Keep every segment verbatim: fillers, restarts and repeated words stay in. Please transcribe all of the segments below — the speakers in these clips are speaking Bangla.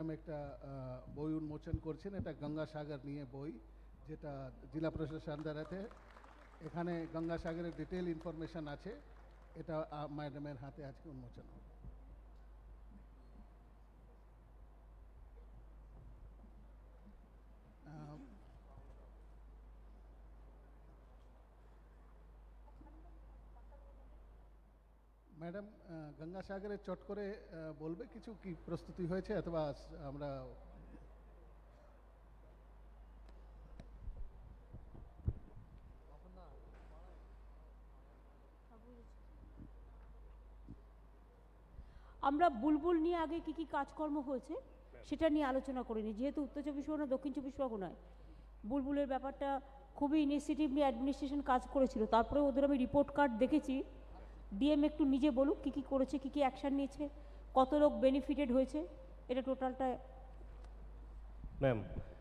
একটা বই উন্মোচন করছেন, এটা গঙ্গাসাগর নিয়ে বই, যেটা জেলা প্রশাসন দ্বারাতে এখানে গঙ্গাসাগরের ডিটেল ইনফরমেশন আছে, এটা ম্যাডামের হাতে আজকে উন্মোচন হবে। ম্যাডাম গঙ্গাসাগরের চট করে বলবে কিছু, কি প্রস্তুতি হয়েছে, অথবা আমরা আমরা বুলবুল নিয়ে আগে কি কি কাজকর্ম হয়েছে সেটা নিয়ে আলোচনা করিনি, যেহেতু উত্তর চব্বিশ পরগনা দক্ষিণ চব্বিশ পরগনায় বুলবুলের ব্যাপারটা খুবই ইনিশিয়েটিভলি অ্যাডমিনিস্ট্রেশন কাজ করেছিল। তারপরে ওদের আমি রিপোর্ট কার্ড দেখেছি। ডিএম একটু নিজে বলুক কী কী করেছে, কী কী অ্যাকশান নিয়েছে, কত লোক বেনিফিটেড হয়েছে, এটা টোটালটা। ম্যাম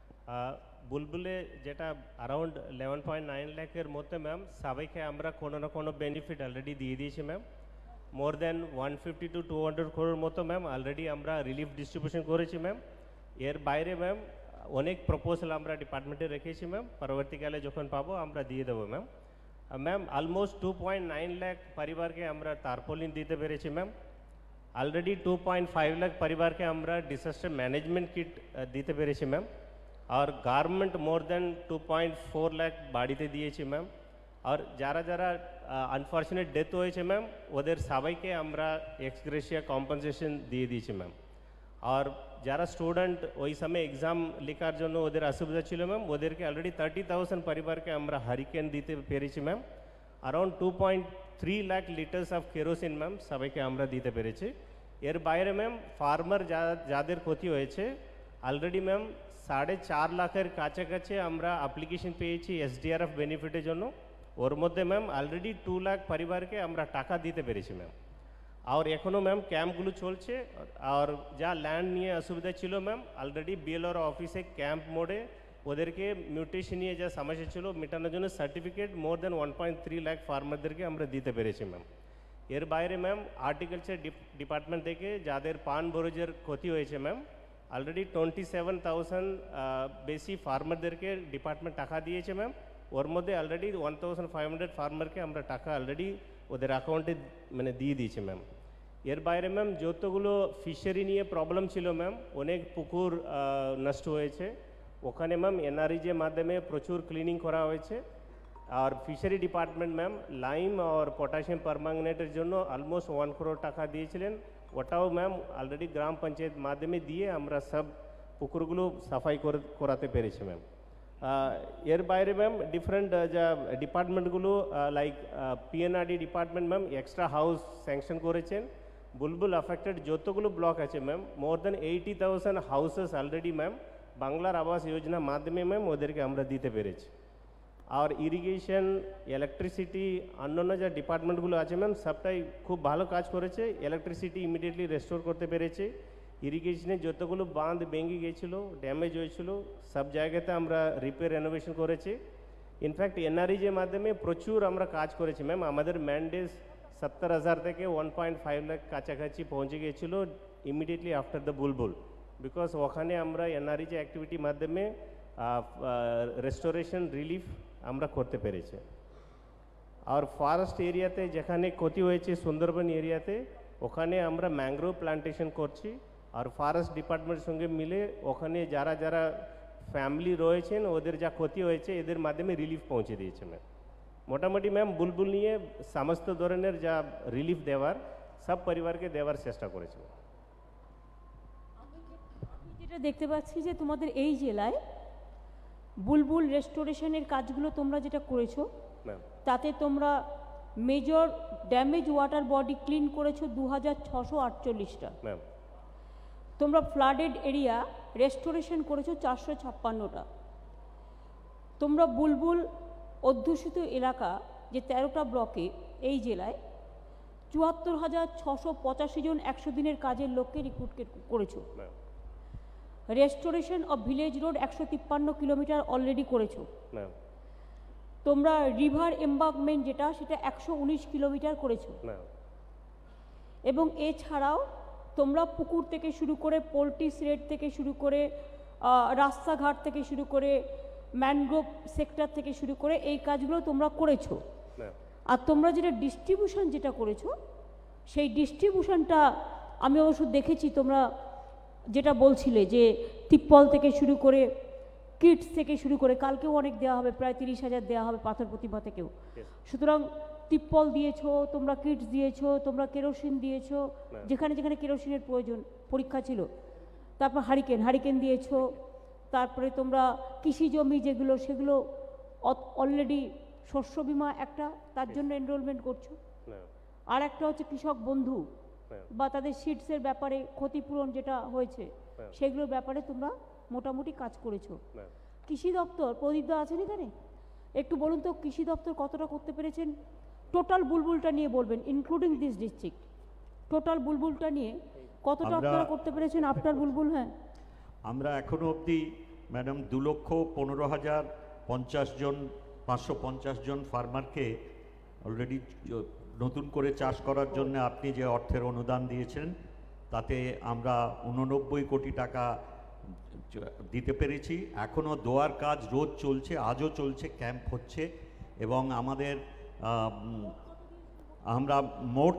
বুলবুলে যেটা অ্যারাউন্ড ইলেভেন পয়েন্ট নাইন লাখের মধ্যে ম্যাম সবাইকে আমরা কোনো না কোনো বেনিফিট অলরেডি দিয়ে দিয়েছি ma'am. More than one fifty to two hundred ক্রোড়ের মতো ম্যাম অলরেডি আমরা রিলিফ ডিস্ট্রিবিউশন করেছি ম্যাম। এর বাইরে ম্যাম অনেক প্রপোজাল আমরা ডিপার্টমেন্টে রেখেছি ম্যাম, পরবর্তীকালে যখন পাবো আমরা দিয়ে দেবো ma'am. Ma'am almost two point nine lakh পরিবারকে আমরা টার্পোলিন দিতে পেরেছি ma'am. Already two point five lakh পরিবারকে আমরা ডিসাস্টার ম্যানেজমেন্ট কিট দিতে পেরেছি ম্যাম। আর garment more than two point four lakh বাড়িতে দিয়েছি ম্যাম। আর যারা যারা আনফর্চুনেট ডেথ হয়েছে ম্যাম ওদের সবাইকে আমরা এক্সগ্রেশিয়া কম্পেনসেশন দিয়ে দিয়েছি ম্যাম। আর যারা স্টুডেন্ট ওই সময় এক্সাম লেখার জন্য ওদের অসুবিধা ছিল ম্যাম, ওদেরকে অলরেডি থার্টি থাউজেন্ড পরিবারকে আমরা হারিকেন দিতে পেরেছি ma'am. Around two point three lakh litres of kerosene ma'am সবাইকে আমরা দিতে পেরেছি। এর বাইরে ম্যাম ফার্মার যা যাদের ক্ষতি হয়েছে অলরেডি ম্যাম সাড়ে চার লাখের কাছাকাছি আমরা অ্যাপ্লিকেশন পেয়েছি এসডিআরএফ বেনিফিটের জন্য। ওর মধ্যে ম্যাম অলরেডি টু লাখ পরিবারকে আমরা টাকা দিতে পেরেছি ম্যাম। আর এখনও ম্যাম ক্যাম্পগুলো চলছে। আর যা ল্যান্ড নিয়ে অসুবিধা ছিল ম্যাম অলরেডি বিএলআর অফিসে ক্যাম্প মোডে ওদেরকে মিউটেশন নিয়ে যা সমস্যা ছিল মেটানোর জন্য certificate more than one point three lakh ফার্মারদেরকে আমরা দিতে পেরেছি ম্যাম। এর বাইরে ম্যাম আর্টিকালচার ডিপার্টমেন্ট থেকে যাদের পান বরজের ক্ষতি হয়েছে ma'am already twenty seven thousand বেশি ফার্মারদেরকে ডিপার্টমেন্ট টাকা দিয়েছে ম্যাম। ওর মধ্যে already one thousand five hundred ফার্মারকে আমরা টাকা অলরেডি ওদের অ্যাকাউন্টে মানে দিয়ে দিয়েছি ম্যাম। এর বাইরে ম্যাম যতগুলো ফিশারি নিয়ে প্রবলেম ছিল ম্যাম, অনেক পুকুর নষ্ট হয়েছে, ওখানে ম্যাম এনআরইজের মাধ্যমে প্রচুর ক্লিনিং করা হয়েছে। আর ফিশারি ডিপার্টমেন্ট ম্যাম লাইম আর পটাশিয়াম পারম্যাঙ্গানেটের জন্য অলমোস্ট ওয়ান করোড় টাকা দিয়েছিলেন, ওটাও ম্যাম অলরেডি গ্রাম পঞ্চায়েত মাধ্যমে দিয়ে আমরা সব পুকুরগুলো সাফাই করে করাতে পেরেছি ম্যাম। এর বাইরে ম্যাম ডিফারেন্ট যা ডিপার্টমেন্টগুলো like PNRD department ma'am extra house sanction করেছেন। বুলবুল অ্যাফেক্টেড যতগুলো ব্লক আছে ma'am more than eighty thousand houses already ma'am বাংলার আবাস যোজনার মাধ্যমে ম্যাম ওদেরকে আমরা দিতে পেরেছি। আর ইরিগেশন, ইলেকট্রিসিটি, অন্যান্য যা ডিপার্টমেন্টগুলো আছে ম্যাম সবটাই খুব ভালো কাজ করেছে। ইলেকট্রিসিটি ইমিডিয়েটলি রেস্টোর করতে পেরেছে। ইরিগেশনে যতগুলো বাঁধ ভেঙে গিয়েছিলো, ড্যামেজ হয়েছিল, সব জায়গাতে আমরা রিপেয়ার রেনোভেশন করেছি। ইনফ্যাক্ট এনআরইজের মাধ্যমে প্রচুর আমরা কাজ করেছি ম্যাম। আমাদের ম্যান্ডেজ সত্তর হাজার থেকে ওয়ান পয়েন্ট ফাইভ লাখ কাছাকাছি পৌঁছে গিয়েছিলো immediately after the Bulbul, because ওখানে আমরা এনআরইজে অ্যাক্টিভিটির মাধ্যমে রেস্টোরেশন রিলিফ আমরা করতে পেরেছি। আর ফরেস্ট এরিয়াতে যেখানে ক্ষতি হয়েছে সুন্দরবন এরিয়াতে ওখানে আমরা ম্যাংগ্রোভ প্লান্টেশন করছি। আর ফরেস্ট ডিপার্টমেন্টের সঙ্গে মিলে ওখানে যারা যারা ফ্যামিলি রয়েছেন ওদের যা ক্ষতি হয়েছে এদের মাধ্যমে রিলিফ পৌঁছে দিয়েছে ম্যাম। মোটামুটি ম্যাম বুলবুল নিয়ে সমস্ত ধরনের যা রিলিফ দেওয়ার সব পরিবারকে দেওয়ার চেষ্টা করেছে। আমি যেটা দেখতে পাচ্ছি যে তোমাদের এই জেলায় বুলবুল রেস্টোরেশনের কাজগুলো তোমরা যেটা করেছো তাতে তোমরা major damage water body clean করেছো দু হাজার ছশো আটচল্লিশটা ম্যাম। তোমরা ফ্লাডেড এরিয়া রেস্টোরেশন করেছো চারশো ছাপ্পান্নটা। তোমরা বুলবুল অধ্যুষিত এলাকা যে তেরোটা ব্লকে এই জেলায় চুয়াত্তর হাজার ছশো পঁচাশি জন একশো দিনের কাজের লোককে রিক্রুট করেছো। রেস্টোরেশন অফ ভিলেজ রোড একশো তিপ্পান্ন কিলোমিটার অলরেডি করেছো। তোমরা রিভার এম্বাঙ্কমেন্ট যেটা সেটা একশো উনিশ কিলোমিটার করেছো। এবং এছাড়াও তোমরা পুকুর থেকে শুরু করে পোলট্রি শেড থেকে শুরু করে রাস্তাঘাট থেকে শুরু করে ম্যানগ্রোভ সেক্টর থেকে শুরু করে এই কাজগুলো তোমরা করেছো। আর তোমরা যেটা ডিস্ট্রিবিউশন যেটা করেছো সেই ডিস্ট্রিবিউশনটা আমি অবশ্য দেখেছি, তোমরা যেটা বলছিলে যে তিপ্পল থেকে শুরু করে কিটস থেকে শুরু করে কালকেও অনেক দেওয়া হবে, প্রায় তিরিশ হাজার দেওয়া হবে পাথর প্রতিমা থেকেও। সুতরাং তিপ্পল দিয়েছো, তোমরা কিটস দিয়েছো, তোমরা কেরোসিন দিয়েছো যেখানে যেখানে কেরোসিনের প্রয়োজন, পরীক্ষা ছিল। তারপর হারিকেন হারিকেন দিয়েছো। তারপরে তোমরা কৃষি জমি যেগুলো সেগুলো অলরেডি শস্য বিমা একটা তার জন্য এনরোলমেন্ট করছো। আর একটা হচ্ছে কৃষক বন্ধু বা তাদের সিডসের ব্যাপারে ক্ষতিপূরণ যেটা হয়েছে সেগুলোর ব্যাপারে তোমরা মোটামুটি কাজ করেছো। কৃষি দপ্তর প্রদীপদা আছেন এখানে, একটু বলুন তো কৃষি দপ্তর কতটা করতে পেরেছেন? টোটাল বুলবুলটা নিয়ে বলবেন, ইনক্লুডিং দিস ডিস্ট্রিক্ট, টোটাল বুলবুলটা নিয়ে কতটা আপনারা করতে পেরেছেন আফটার বুলবুল? হ্যাঁ, আমরা এখনো অবধি ম্যাডাম দু লক্ষ পনেরো হাজার পঞ্চাশ জন পাঁচশো পঞ্চাশ জন ফার্মারকে অলরেডি নতুন করে চাষ করার জন্য আপনি যে অর্থের অনুদান দিয়েছেন তাতে আমরা উননব্বই কোটি টাকা দিতে পেরেছি। এখনও দোয়ার কাজ রোজ চলছে, আজও চলছে, ক্যাম্প হচ্ছে এবং আমাদের আমরা মোট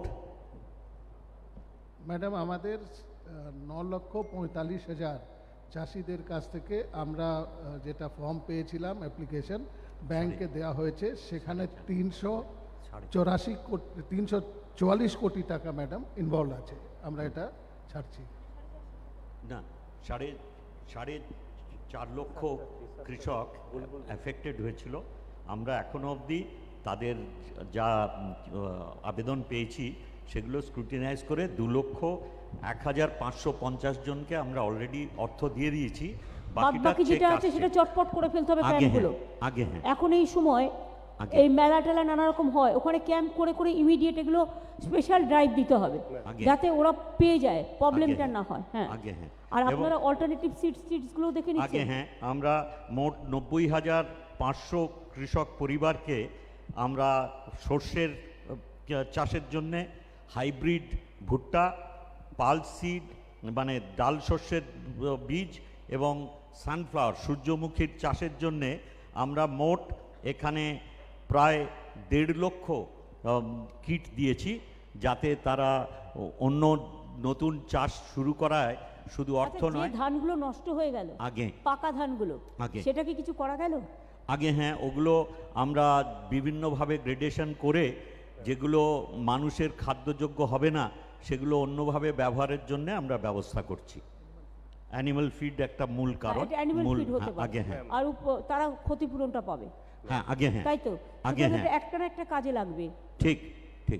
ম্যাডাম আমাদের ন লক্ষ পঁয়তাল্লিশ হাজার চাষিদের কাছ থেকে আমরা যেটা ফর্ম পেয়েছিলাম অ্যাপ্লিকেশন ব্যাংকে দেওয়া হয়েছে, সেখানে তিনশো চৌরাশি কোটি তিনশো চুয়াল্লিশ কোটি টাকা ম্যাডাম ইনভলভ আছে। আমরা এটা ছাড়ছি না, সাড়ে সাড়ে চার লক্ষ কৃষক এফেক্টেড হয়েছিল। আমরা এখনো অবধি তাদের যা আবেদন পেয়েছি সেগুলো স্ক্রুটিনাইজ করে দু লক্ষ এক হাজার পাঁচশো পঞ্চাশ জনকে আমরা অলরেডি অর্থ দিয়ে দিয়েছি। বাকি যেটা আছে সেটা চটপট করে ফেলতে হবে ক্যাম্পগুলো আগে। হ্যাঁ, এখন এই সময় এই মেলা টেলা নানা রকম হয়, ওখানে ক্যাম্প করে করে ইমিডিয়েট এগুলো স্পেশাল ড্রাইভ দিতে হবে যাতে ওরা পেয়ে যায়, প্রবলেমটা না হয়। হ্যাঁ, আর আপনারা অল্টারনেটিভ সিডস সিডসগুলো দেখে নিচ্ছেন। আগে হ্যাঁ, আমরা মোট নব্বই হাজার পাঁচশো কৃষক পরিবারকে আমরা সর্ষের চাষের জন্যে হাইব্রিড ভুট্টা, পালস সিড মানে ডাল শস্যের বীজ এবং সানফ্লাওয়ার সূর্যমুখীর চাষের জন্যে আমরা মোট এখানে প্রায় দেড় লক্ষ কিট দিয়েছি, যাতে তারা অন্য নতুন চাষ শুরু করায় শুধু অর্থ নয়। ধানগুলো নষ্ট হয়ে গেল আগে, পাকা ধানগুলো আগে, সেটা কি কিছু করা গেল আগে? হ্যাঁ, ওগুলো আমরা বিভিন্নভাবে গ্রেডেশন করে যেগুলো মানুষের খাদ্যযোগ্য হবে না সেগুলো অন্যভাবে ব্যবহারের জন্য আমরা ব্যবস্থা করছি। অ্যানিমাল ফিড একটা মূল কারণ, মূল আগে। হ্যাঁ, আর তারা ক্ষতিপূরণটা পাবে। হ্যাঁ, আগে। হ্যাঁ, তাই তো আগে। হ্যাঁ, একটা না একটা কাজে লাগবে। ঠিক ঠিক।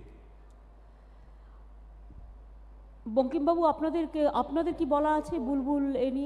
বঙ্কিমবাবু, আপনাদেরকে আপনাদের কি বলা আছে বুলবুল এ নিয়ে?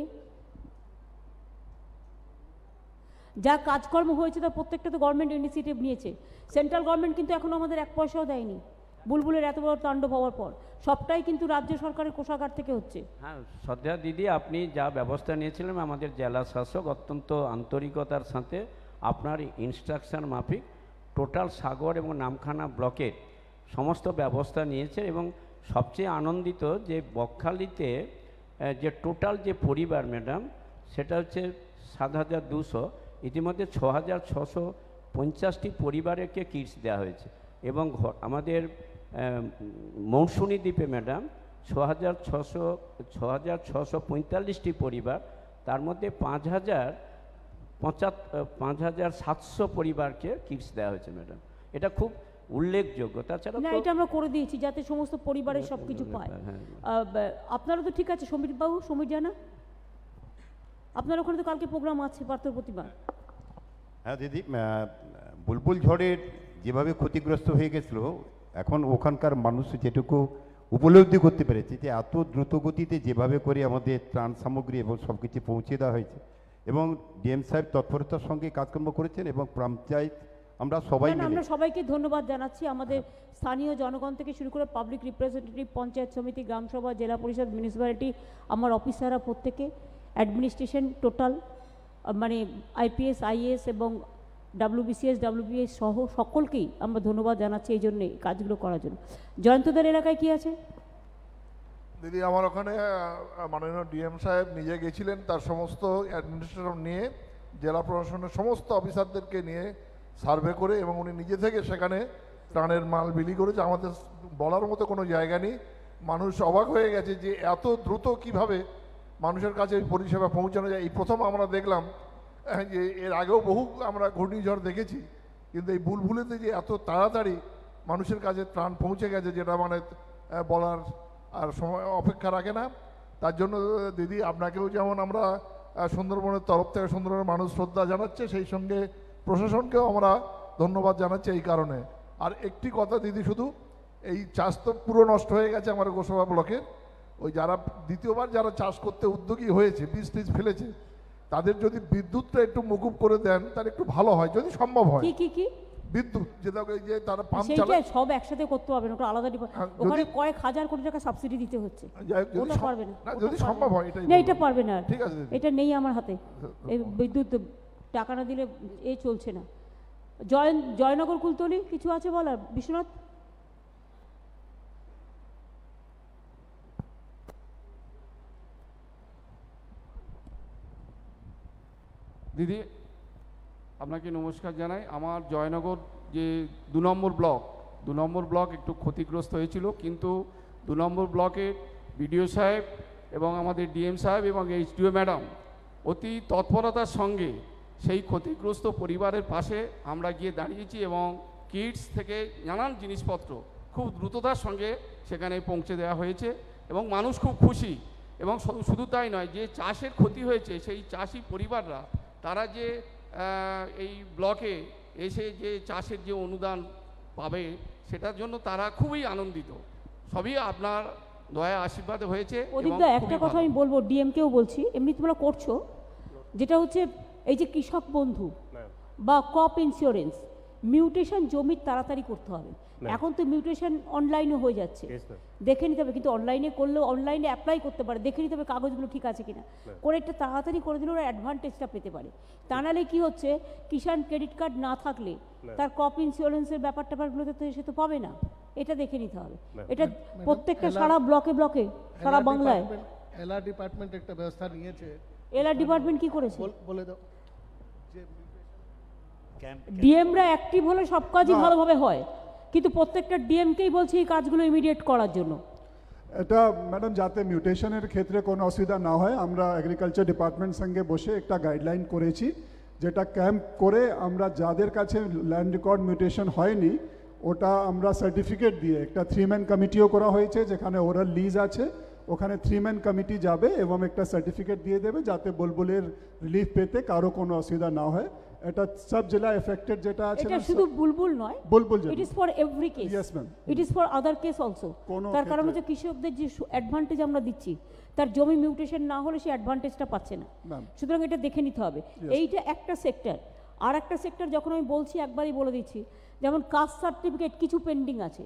যা কাজকর্ম হয়েছে তার প্রত্যেকটা তো গভর্নমেন্ট ইনিশিয়েটিভ নিয়েছে। সেন্ট্রাল গভর্নমেন্ট কিন্তু এখনো আমাদের এক পয়সাও দেয়নি বুলবুলের এত বড় তাণ্ডব হওয়ার পর। সবটাই কিন্তু রাজ্য সরকারের কোষাগার থেকে হচ্ছে। হ্যাঁ শ্রদ্ধা দিদি, আপনি যা ব্যবস্থা নিয়েছিলেন আমাদের জেলা শাসক অত্যন্ত আন্তরিকতার সাথে আপনার ইনস্ট্রাকশন মাফিক টোটাল সাগর এবং নামখানা ব্লকের সমস্ত ব্যবস্থা নিয়েছে। এবং সবচেয়ে আনন্দিত যে বকখালিতে যে টোটাল যে পরিবার ম্যাডাম সেটা হচ্ছে সাত হাজার দুশো, ইতিমধ্যে ছ হাজার ছশো পঞ্চাশটি পরিবারকে কিটস দেওয়া হয়েছে। এবং আমাদের মৌসুমী দ্বীপে ম্যাডাম ছ হাজার ছশো ছ হাজার ছশো পঁয়তাল্লিশটি পরিবার, তার মধ্যে পাঁচ হাজার পঁচাত্তর পাঁচ হাজার সাতশো পরিবারকে কিটস দেওয়া হয়েছে ম্যাডাম। এটা খুব উল্লেখযোগ্য। তাছাড়া না, এটা আমরা করে দিয়েছি যাতে সমস্ত পরিবারের সব কিছু পায়। আপনারা তো ঠিক আছে সমীরবাবু, সমীর জানা আপনার ওখানে তো কালকে প্রোগ্রাম আছে পাথর প্রতিমা। হ্যাঁ দিদি, বুলবুল ঝড়ের যেভাবে ক্ষতিগ্রস্ত হয়ে গেছিল, এখন ওখানকার মানুষ যেটুকু উপলব্ধি করতে পেরেছে যে এত দ্রুত গতিতে যেভাবে করে আমাদের ত্রাণ সামগ্রী এবং সব কিছু পৌঁছে দেওয়া হয়েছে, এবং ডিএম সাহেব তৎপরতার সঙ্গে কাজকর্ম করেছেন এবং পঞ্চায়েত আমরা সবাই মিলে আমরা সবাইকে ধন্যবাদ জানাচ্ছি। আমাদের স্থানীয় জনগণ থেকে শুরু করে পাবলিক রিপ্রেজেন্টেটিভ, পঞ্চায়েত সমিতি, গ্রামসভা, জেলা পরিষদ, মিউনিসিপ্যালিটি, আমার অফিসাররা প্রত্যেকে, অ্যাডমিনিস্ট্রেশন টোটাল মানে আইপিএস, আইএএস এবং ডাব্লিউবিসিএস, ডাব্লিউবিএস সহ সকলকেই আমরা ধন্যবাদ জানাচ্ছি এই জন্যে কাজগুলো করার জন্য। জয়ন্তদের এলাকায় কি আছে? দিদি আমার ওখানে মাননীয় ডিএম সাহেব নিজে গেছিলেন, তার সমস্ত অ্যাডমিনিস্ট্রেশন নিয়ে জেলা প্রশাসনের সমস্ত অফিসারদেরকে নিয়ে সার্ভে করে, এবং উনি নিজে থেকে সেখানে ত্রাণের মাল বিলি করেছে। আমাদের বলার মতো কোনো জায়গা নেই। মানুষ অবাক হয়ে গেছে যে এত দ্রুত কিভাবে মানুষের কাছে পরিষেবা পৌঁছানো যায়। এই প্রথম আমরা দেখলাম যে এর আগেও বহু আমরা ঘূর্ণিঝড় দেখেছি, কিন্তু এই বুলবুলেতে যে এত তাড়াতাড়ি মানুষের কাছে ত্রাণ পৌঁছে গেছে, যেটা মানে বলার আর সময় অপেক্ষা রাখে না। তার জন্য দিদি আপনাকেও যেমন আমরা সুন্দরবনের তরফ থেকে সুন্দরবনের মানুষ শ্রদ্ধা জানাচ্ছে, সেই সঙ্গে প্রশাসনকেও আমরা ধন্যবাদ জানাচ্ছি এই কারণে। আর একটি কথা দিদি, শুধু এই চাষ তো পুরো নষ্ট হয়ে গেছে আমার গোসবা ব্লকের। ওই যারা দ্বিতীয়বার যারা চাষ করতে উদ্যোগী হয়েছে, বীজ টিজ ফেলেছে, তাদের যদি বিদ্যুৎটা একটু মুকুব করে দেন তাহলে একটু ভালো হয়, যদি সম্ভব হয়। কি কি কি বিদ্যুৎ যেটা যে তারা পাম্প সেইটা চালায়, সব একসাথে করতে হবে না, ওটা আলাদা ডিপা- ওখানে কয়েক হাজার কোটি টাকা সাবসিডি দিতে হচ্ছে, যদি ওটা সম- পারবে না, না, ওটা যদি পারবে সম্ভব না। হয় এটাই না, বলবো। এটা পারবে না, ঠিক আছে দিদি। এটা নেই আমার হাতে, এই বিদ্যুৎ টাকা না দিলে এ চলছে না। জয় জয়নগর কুলতলি কিছু আছে বলার? বিশ্বনাথ। দিদি আপনাকে নমস্কার জানাই। আমার জয়নগর যে দু নম্বর ব্লক দু নম্বর ব্লক একটু ক্ষতিগ্রস্ত হয়েছিল, কিন্তু দু নম্বর ব্লকে বিডিও সাহেব এবং আমাদের ডিএম সাহেব এবং এইচডিও ম্যাডাম অতি তৎপরতার সঙ্গে সেই ক্ষতিগ্রস্ত পরিবারের পাশে আমরা গিয়ে দাঁড়িয়েছি, এবং কিটস থেকে নানান জিনিসপত্র খুব দ্রুততার সঙ্গে সেখানে পৌঁছে দেওয়া হয়েছে, এবং মানুষ খুব খুশি। এবং শুধু শুধু তাই নয়, যে চাষের ক্ষতি হয়েছে সেই চাষি পরিবাররা তারা যে এই ব্লকে এসে যে চাষের যে অনুদান পাবে সেটার জন্য তারা খুবই আনন্দিত। সবই আপনার দয়া আশীর্বাদে হয়েছে। অদীপদা, একটা কথা আমি বলবো, ডিএমকেও বলছি, এমনি তোমরা করছো, যেটা হচ্ছে এই যে কৃষক বন্ধু বা ক্রপ ইন্স্যুরেন্স, মিউটেশন জমির তাড়াতাড়ি করতে হবে। এখন তো মিউটেশন অনলাইনে হয়ে যাচ্ছে, দেখে নিতে হবে, কিন্তু অনলাইনে করলেও অনলাইনে অ্যাপ্লাই করতে পারে, দেখে নিতে হবে কাগজগুলো ঠিক আছে কিনা, করে একটা তাড়াতাড়ি করে দিলে ওরা অ্যাডভান্টেজটা পেতে পারে। তা নাহলে কি হচ্ছে, কিষাণ ক্রেডিট কার্ড না থাকলে তার ক্রপ ইন্স্যুরেন্সের ব্যাপার ট্যাপারগুলোতে তো সে তো পাবে না, এটা দেখে নিতে হবে। এটা প্রত্যেকটা সারা ব্লকে ব্লকে সারা বাংলায় এলআর ডিপার্টমেন্ট একটা ব্যবস্থা নিয়েছে। এলআর ডিপার্টমেন্ট কি করেছে বলে দাও। ডিএমরা অ্যাক্টিভ হলে সব কাজই ভালোভাবে হয়, কিন্তু প্রত্যেকটা ডিএমকেই বলছি এই কাজগুলো ইমিডিয়েট করার জন্য। এটা ম্যাডাম যাতে মিউটেশনের ক্ষেত্রে কোনো অসুবিধা না হয়, আমরা এগ্রিকালচার ডিপার্টমেন্ট সঙ্গে বসে একটা গাইডলাইন করেছি, যেটা ক্যাম্প করে আমরা যাদের কাছে ল্যান্ড রেকর্ড মিউটেশন হয়নি ওটা আমরা সার্টিফিকেট দিয়ে একটা থ্রি ম্যান কমিটিও করা হয়েছে, যেখানে ওরাল লিজ আছে, ওখানে থ্রি ম্যান কমিটি যাবে এবং একটা সার্টিফিকেট দিয়ে দেবে যাতে বুলবুলের রিলিফ পেতে কারো কোনো অসুবিধা না হয়। এটা সব জেলা এফেক্টেড যেটা আছে, এটা শুধু বুলবুল নয়, Bulbul it is for every case. Yes ma'am, it is for other case also. তার কারণ হচ্ছে কৃষকদের যে অ্যাডভান্টেজ আমরা দিচ্ছি, তার জমি মিউটেশন না হলে সে অ্যাডভান্টেজটা পাচ্ছে না, সুতরাং এটা দেখে নিতে হবে। এইটা একটা সেক্টর। আর একটা সেক্টর যখন আমি বলছি একবারই বলে দিচ্ছি, যেমন কাস্ট সার্টিফিকেট কিছু পেন্ডিং আছে,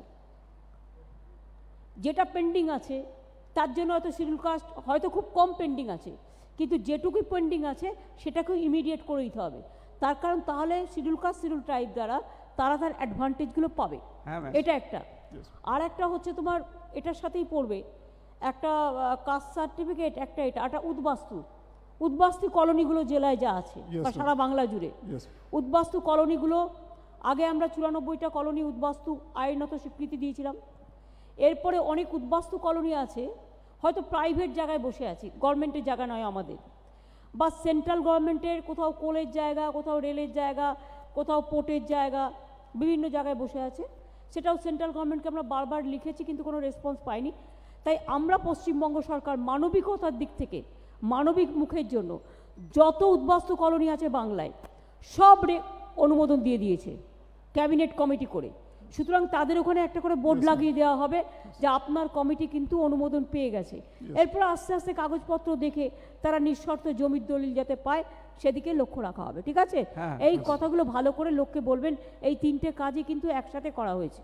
যেটা পেন্ডিং আছে তার জন্য হয়তো শিডিউল কাস্ট হয়তো খুব কম পেন্ডিং আছে, কিন্তু যেটুকুই পেন্ডিং আছে সেটাকেও ইমিডিয়েট করে দিতে হবে। তার কারণ তাহলে শিডিউল কাস্ট শিডিউল ট্রাইব দ্বারা তারা তার অ্যাডভান্টেজগুলো পাবে, এটা একটা। আর একটা হচ্ছে তোমার এটার সাথেই পড়বে একটা কাস্ট সার্টিফিকেট, একটা এটা একটা উদ্বাস্তু উদ্বাস্তু কলোনিগুলো জেলায় যা আছে বা সারা বাংলা জুড়ে উদ্বাস্তু কলোনিগুলো, আগে আমরা চুরানব্বইটা কলোনি উদ্বাস্তু আইনত স্বীকৃতি দিয়েছিলাম। এরপরে অনেক উদ্বাস্তু কলোনি আছে হয়তো প্রাইভেট জায়গায় বসে আছি, গভর্নমেন্টের জায়গা নয় আমাদের, বা সেন্ট্রাল গভর্নমেন্টের কোথাও কোলের জায়গা, কোথাও রেলের জায়গা, কোথাও পোর্টের জায়গা, বিভিন্ন জায়গায় বসে আছে। সেটাও সেন্ট্রাল গভর্নমেন্টকে আমরা বারবার লিখেছি, কিন্তু কোনো রেসপন্স পাইনি। তাই আমরা পশ্চিমবঙ্গ সরকার মানবিকতার দিক থেকে, মানবিক মুখের জন্য যত উদ্বাস্তু কলোনি আছে বাংলায় সব অনুমোদন দিয়ে দিয়েছে ক্যাবিনেট কমিটি করে। সুতরাং তাদের ওখানে একটা করে বোর্ড লাগিয়ে দেওয়া হবে যে আপনার কমিটি কিন্তু অনুমোদন পেয়ে গেছে। এরপর আস্তে আস্তে কাগজপত্র দেখে তারা নিঃশর্ত জমির দলিল যাতে পায় সেদিকে লক্ষ্য রাখা হবে, ঠিক আছে? এই কথাগুলো ভালো করে লোককে বলবেন, এই তিনটে কাজই কিন্তু একসাথে করা হয়েছে।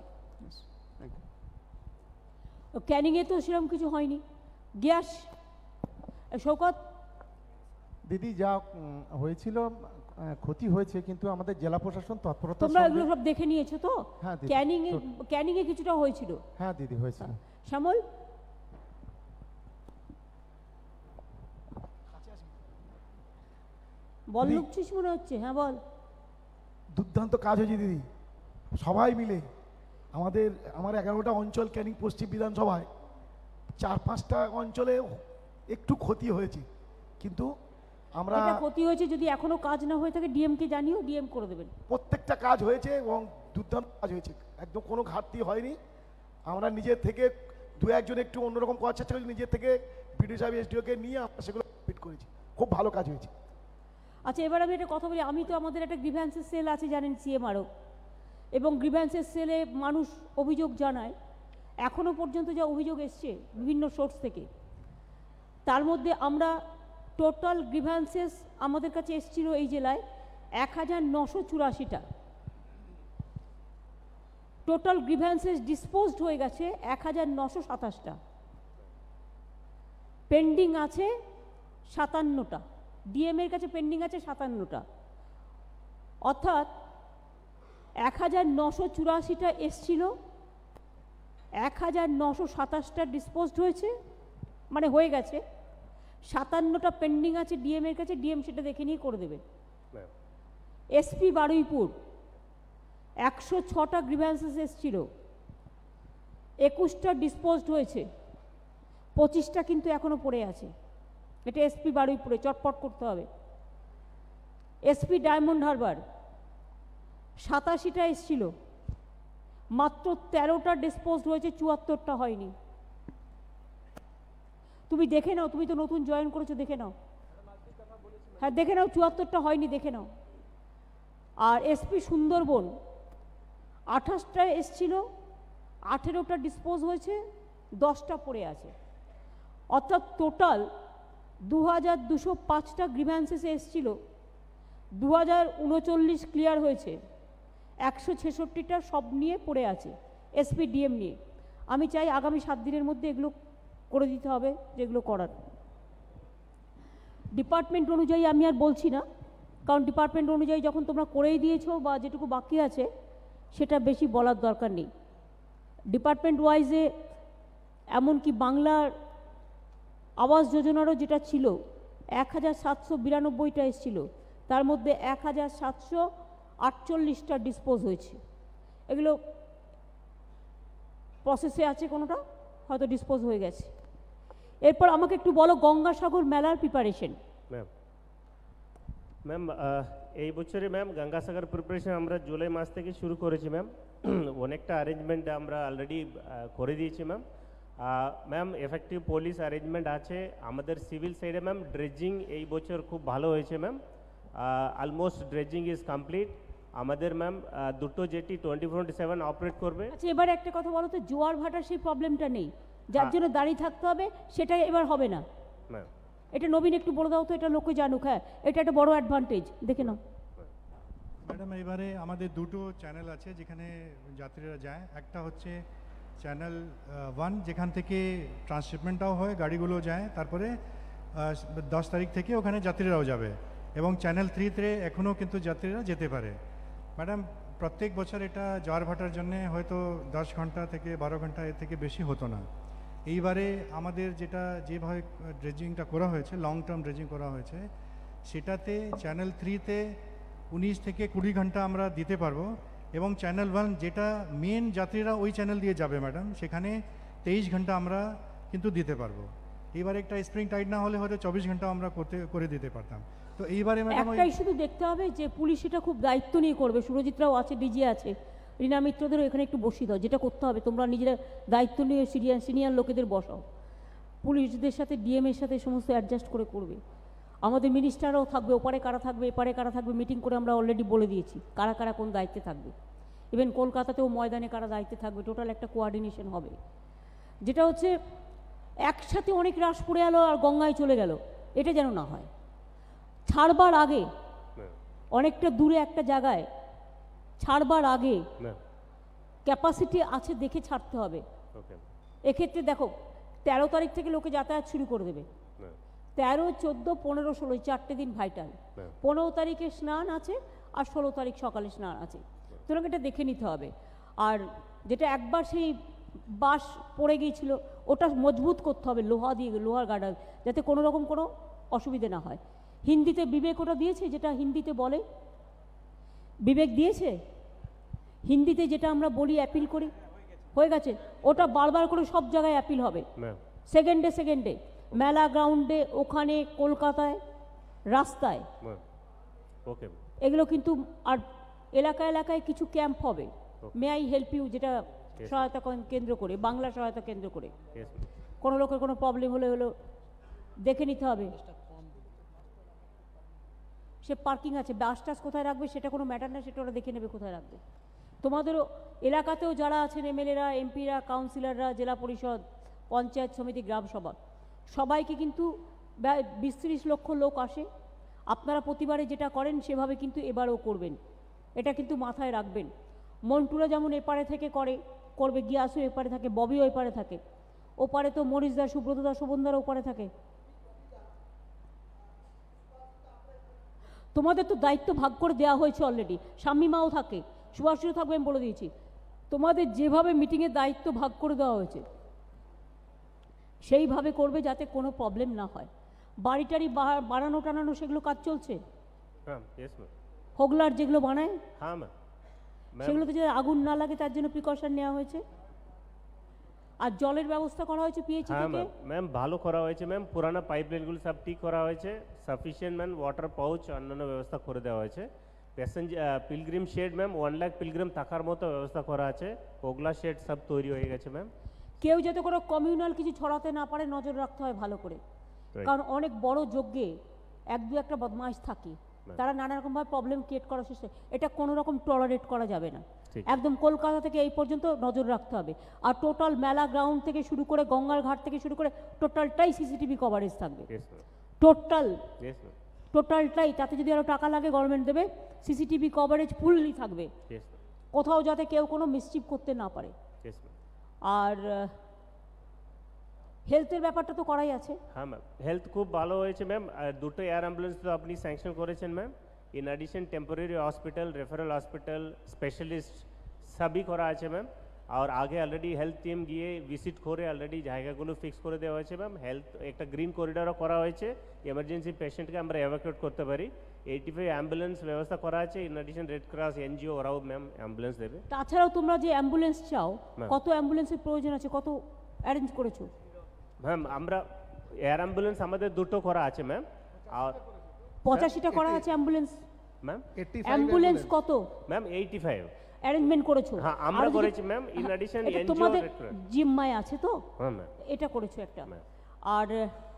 ক্যানিংয়ে তো সেরকম কিছু হয়নি। গ্যাস শৌকত দিদি, যা হয়েছিল ক্ষতি হয়েছে, কিন্তু আমাদের জেলা প্রশাসন তৎপরতা, তোমরা এগুলো সব দেখে নিয়েছো তো? ক্যানিং এ ক্যানিং এ কিছুটা হয়েছিল। হ্যাঁ দিদি, হয়েছিল। শ্যামল, বল লুকছিস মনে হচ্ছে, হ্যাঁ বল। দুর্দান্ত কাজ হয়েছে দিদি, সবাই মিলে আমাদের আমার এগারোটা অঞ্চল ক্যানিং পশ্চিম বিধানসভায় চার পাঁচটা অঞ্চলে একটু ক্ষতি হয়েছে, কিন্তু আমরা এটা ক্ষতি হয়েছে যদি এখনো কাজ না হয়ে থাকে ডিএম কে জানিও, ডিএম করে দেবেন। প্রত্যেকটা কাজ হয়েছে এবং দুর্দান্ত কাজ হয়েছে, একদম কোনো ঘাটতি হয়নি। আমরা নিজের থেকে দু একজন একটু অন্যরকম করার চেষ্টা করেছি, নিজের থেকে বিডিও সাহেব এসডিওকে নিয়ে আমরা সেগুলো কমপ্লিট করেছি, খুব ভালো কাজ হয়েছে। আচ্ছা, এবার আমি একটা কথা বলি, আমি তো আমাদের একটা গ্রিভ্যান্সের সেল আছে জানেন সিএমআরও, এবং গ্রিভ্যান্সের সেলে মানুষ অভিযোগ জানায়, এখনও পর্যন্ত যা অভিযোগ এসছে বিভিন্ন সোর্স থেকে, তার মধ্যে আমরা টোটাল গ্রিভ্যান্সেস আমাদের কাছে এসছিল এই জেলায় এক হাজার নশো চুরাশিটা, টোটাল গ্রিভ্যান্সেস ডিসপোজড হয়ে গেছে এক হাজার নশো সাতাশটা, পেন্ডিং আছে সাতান্নটা, ডিএম এর কাছে পেন্ডিং আছে সাতান্নটা, অর্থাৎ এক হাজার নশো চুরাশিটা এসছিল, এক হাজার নশো সাতাশটা ডিসপোজড হয়েছে মানে হয়ে গেছে, সাতান্নটা পেন্ডিং আছে ডিএম এর কাছে, ডিএম সেটা দেখে নিয়ে করে দেবে। এসপি বারুইপুর একশো ছটা গ্রিভ্যান্সেস এসছিল, একুশটা ডিসপোজড হয়েছে, পঁচিশটা কিন্তু এখনো পড়ে আছে, এটা এসপি বারুইপুরে চটপট করতে হবে। এসপি ডায়মন্ড হারবার সাতাশিটা এসছিল, মাত্র তেরোটা ডিসপোজড হয়েছে, চুয়াত্তরটা হয়নি। তুমি দেখে নাও, তুমি তো নতুন জয়েন করেছো, দেখে নাও, হ্যাঁ দেখে নাও, চুয়াত্তরটা হয়নি, দেখে নাও। আর এসপি সুন্দরবন আঠাশটা এসছিল, আঠেরোটা ডিসপোজ হয়েছে, দশটা পড়ে আছে, অর্থাৎ টোটাল দু হাজার দুশো পাঁচটা গ্রিভ্যান্সেস এসছিল, দু হাজার উনচল্লিশ ক্লিয়ার হয়েছে, একশো ছেষট্টিটা সব নিয়ে পড়ে আছে এসপি ডিএম নিয়ে। আমি চাই আগামী সাত দিনের মধ্যে এগুলো করে দিতে হবে, যেগুলো করার। ডিপার্টমেন্ট অনুযায়ী আমি আর বলছি না, কারণ ডিপার্টমেন্ট অনুযায়ী যখন তোমরা করেই দিয়েছো বা যেটুকু বাকি আছে সেটা বেশি বলার দরকার নেই। ডিপার্টমেন্ট ওয়াইজে এমনকি বাংলার আবাস যোজনারও যেটা ছিল এক হাজার সাতশো বিরানব্বইটা এসেছিল, তার মধ্যে এক হাজার সাতশো আটচল্লিশটা ডিসপোজ হয়েছে, এগুলো প্রসেসে আছে, কোনোটা হয়তো ডিসপোজ হয়ে গেছে। এরপর আমাকে একটু বলো গঙ্গাসাগর মেলার প্রিপারেশন। ম্যাম ম্যাম এই বছরে ম্যাম গঙ্গাসাগর প্রিপারেশন আমরা জুলাই মাস থেকে শুরু করেছি ম্যাম, অনেকটা অ্যারেঞ্জমেন্ট আমরা অলরেডি করে দিয়েছি ma'am. Ma'am effective police arrangement আছে আমাদের সিভিল সাইডে ম্যাম। ড্রেজিং এই বছর খুব ভালো হয়েছে ma'am, almost dredging is complete. আমাদের ম্যাম দুটো jetty twenty four seven operate করবে। আচ্ছা, এবার একটা কথা বলো তো, জোয়ার ভাটার সেই প্রবলেমটা নেই, যার জন্য দাঁড়িয়ে থাকতে হবে, সেটা এবার হবে না ম্যাম। এটা নবীন একটু বলে দাও তো, এটা লোকে জানুক, হ্যাঁ এটা একটা বড় অ্যাডভান্টেজ, দেখে নাও। ম্যাডাম এবারে আমাদের দুটো চ্যানেল আছে যেখানে যাত্রীরা যায়, একটা হচ্ছে চ্যানেল ওয়ান যেখান থেকে ট্রান্সশিপমেন্টটাও হয়, গাড়িগুলো যায়, তারপরে দশ তারিখ থেকে ওখানে যাত্রীরাও যাবে, এবং চ্যানেল থ্রিতে এখনও কিন্তু যাত্রীরা যেতে পারে। ম্যাডাম প্রত্যেক বছর এটা জোয়ার ভাটার জন্যে হয়তো দশ ঘন্টা থেকে বারো ঘন্টা এর থেকে বেশি হতো না। এইবারে আমাদের যেটা যেভাবে ড্রেজিংটা করা হয়েছে, লং টার্ম ড্রেজিং করা হয়েছে, সেটাতে চ্যানেল থ্রিতে উনিশ থেকে কুড়ি ঘন্টা আমরা দিতে পারবো, এবং চ্যানেল ওয়ান যেটা মেন যাত্রীরা ওই চ্যানেল দিয়ে যাবে ম্যাডাম, সেখানে তেইশ ঘন্টা আমরা কিন্তু দিতে পারবো। এবারে একটা স্প্রিং টাইড না হলে হয়তো চব্বিশ ঘন্টা আমরা করতে করে দিতে পারতাম। তো এইবারে ম্যাডাম একটাই শুধু দেখতে হবে যে পুলিশ এটা খুব দায়িত্ব নিয়ে করবে, সুরজিৎরাও আছে, ডিজি আছে, রিনা মিত্রদেরও এখানে একটু বসিয়ে দাও, যেটা করতে হবে তোমরা নিজেরা দায়িত্ব নিয়ে সিনিয়র সিনিয়র লোকেদের বসাও, পুলিশদের সাথে ডিএম এর সাথে সমস্ত অ্যাডজাস্ট করে করবে। আমাদের মিনিস্টাররাও থাকবে, ওপারে কারা থাকবে এপারে কারা থাকবে, মিটিং করে আমরা অলরেডি বলে দিয়েছি কারা কারা কোন দায়িত্বে থাকবে। ইভেন কলকাতাতেও ময়দানে কারা দায়িত্বে থাকবে, টোটাল একটা কোয়ার্ডিনেশন হবে। যেটা হচ্ছে একসাথে অনেক রাশ পড়ে গেল আর গঙ্গায় চলে গেল, এটা যেন না হয়। ছাড়বার আগে অনেকটা দূরে একটা জায়গায় ছাড়বার আগে ক্যাপাসিটি আছে দেখে ছাড়তে হবে। এক্ষেত্রে দেখো তেরো তারিখ থেকে লোকে যাতায়াত শুরু করে দেবে, তেরো চোদ্দো পনেরো ষোলো চারটে দিন ভাইটাল। পনেরো তারিখে স্নান আছে আর ষোলো তারিখ সকালে স্নান আছে, সুতরাং এটা দেখে নিতে হবে। আর যেটা একবার সেই বাস পড়ে গিয়েছিল ওটা মজবুত করতে হবে লোহা দিয়ে, লোহার গার্ডার, যাতে কোনো রকম কোনো অসুবিধে না হয়। হিন্দিতে বিবেক ওটা দিয়েছে, যেটা হিন্দিতে বলে বিবেক দিয়েছে, হিন্দিতে যেটা আমরা বলি অ্যাপিল করি, হয়ে গেছে। ওটা বারবার করে সব জায়গায় অ্যাপিল হবে, সেকেন্ডে সেকেন্ডে, মেলা গ্রাউন্ডে, ওখানে, কলকাতায়, রাস্তায়, এগুলো কিন্তু। আর এলাকায় এলাকায় কিছু ক্যাম্প হবে, মে আই হেল্প ইউ, যেটা সহায়তা কেন্দ্র করে, বাংলা সহায়তা কেন্দ্র করে। কোনো লোকের কোনো প্রবলেম হলে হলো দেখে নিতে হবে, সে পার্কিং আছে, বাস টাস কোথায় রাখবে সেটা কোনো ম্যাটার না, সেটা ওরা দেখে নেবে কোথায় রাখবে। তোমাদেরও এলাকাতেও যারা আছেন, এমএলএরা, এমপিরা, কাউন্সিলররা, জেলা পরিষদ, পঞ্চায়েত সমিতি, গ্রাম সভা, সবাইকে কিন্তু বিশ ত্রিশ লক্ষ লোক আসে। আপনারা প্রতিবারে যেটা করেন সেভাবে কিন্তু এবারও করবেন, এটা কিন্তু মাথায় রাখবেন। মন্টুরা যেমন এপারে থেকে করে করবে, গিয়াসও এপারে থাকে, ববিও এপারে থাকে, ওপারে তো মরিশ দা, সুব্রত দা, শোভনদারা ওপারে থাকে। তোমাদের তো দায়িত্ব ভাগ করে দেওয়া হয়েছে অলরেডি, শাম্মীমাও থাকে, সুভাষিও থাকবে, আমি বলে দিয়েছি। তোমাদের যেভাবে মিটিংয়ের দায়িত্ব ভাগ করে দেওয়া হয়েছে সেইভাবে করবে, যাতে কোনো প্রবলেম না হয়। বাড়ি টাড়ি বানানো টানানো সেগুলো কাজ চলছে, হোগলার যেগুলো বানায় সেগুলোতে যদি আগুন না লাগে তার জন্য প্রিকশন নেওয়া হয়েছে। আর জলের ব্যবস্থা করা হয়েছে পিএইচই থেকে, ম্যাম ভালো করা হয়েছে ম্যাম, পুরানা পাইপলাইনগুলো সব ঠিক করা হয়েছে, সাফিসিয়েন্ট ম্যাম ওয়াটার পাউচ অন্যান্য ব্যবস্থা করে দেওয়া হয়েছে। Passenger pilgrim shed ma'am one lakh pilgrim থাকার মতো ব্যবস্থা করা আছে, ওগলা শেড সব তৈরি হয়ে গেছে ম্যাম। কেউ যাতে কোনো কমিউনাল কিছু ছড়াতে না পারে নজর রাখতে হয় ভালো করে, কারণ অনেক বড় যজ্ঞে এক দু একটা বদমাইশ থাকে, তারা নানা রকমভাবে প্রবলেম ক্রিয়েট করার চেষ্টা, এটা কোনো রকম টলারেট করা যাবে না। একদম কলকাতা থেকে এই পর্যন্ত নজর রাখতে হবে। আর টোটাল মেলা গ্রাউন্ড থেকে শুরু করে গঙ্গার ঘাট থেকে শুরু করে টোটালটাই সিসিটিভি কভারেজ থাকবে, টোটাল টোটালটাই। তাতে যদি আরও টাকা লাগে গভর্নমেন্ট দেবে, সিসিটিভি কভারেজ ফুললি থাকবে, কোথাও যাতে কেউ কোনো মিসচিভ করতে না পারে। আর হেলথের ব্যাপারটা তো করাই আছে। হ্যাঁ ম্যাম, হেলথ খুব ভালো হয়েছে ম্যাম। আর দুটো এয়ার অ্যাম্বুলেন্স তো আপনি স্যাংশন করেছেন ma'am. In addition temporary hospital, referral hospital, specialist সবই করা আছে ম্যাম। আর আগে অলরেডি হেলথ টিম গিয়ে ভিজিট করে অলরেডি জায়গাগুলো ফিক্স করে দেওয়া হয়েছে ম্যাম। হেলথ একটা গ্রিন করিডোরও করা হয়েছে, এমার্জেন্সি পেশেন্টকে আমরা এভাকুয়েট করতে পারি। এইটি ফাইভ অ্যাম্বুলেন্স ব্যবস্থা করা আছে। In addition red cross, NGO ওরাও ম্যাম অ্যাম্বুলেন্স দেবে। তাছাড়াও তোমরা যে অ্যাম্বুলেন্স চাও, কত অ্যাম্বুলেন্সের প্রয়োজন আছে, কত অ্যারেঞ্জ করেছো? ম্যাম আমরা এয়ার অ্যাম্বুলেন্স আমাদের দুটো করা আছে ম্যাম। আর পঁচাশিটা করা আছে অ্যাম্বুলেন্স ম্যাম। অ্যাম্বুলেন্স কত ম্যাম? এইটি ফাইভ অ্যারেঞ্জমেন্ট করেছো? হ্যাঁ আমরা করেছি ম্যাম। ইন অ্যাডিশন এনজিও তোমাদের জিম্মায় আছে তো? হ্যাঁ ম্যাম, এটা করেছো একটা। আর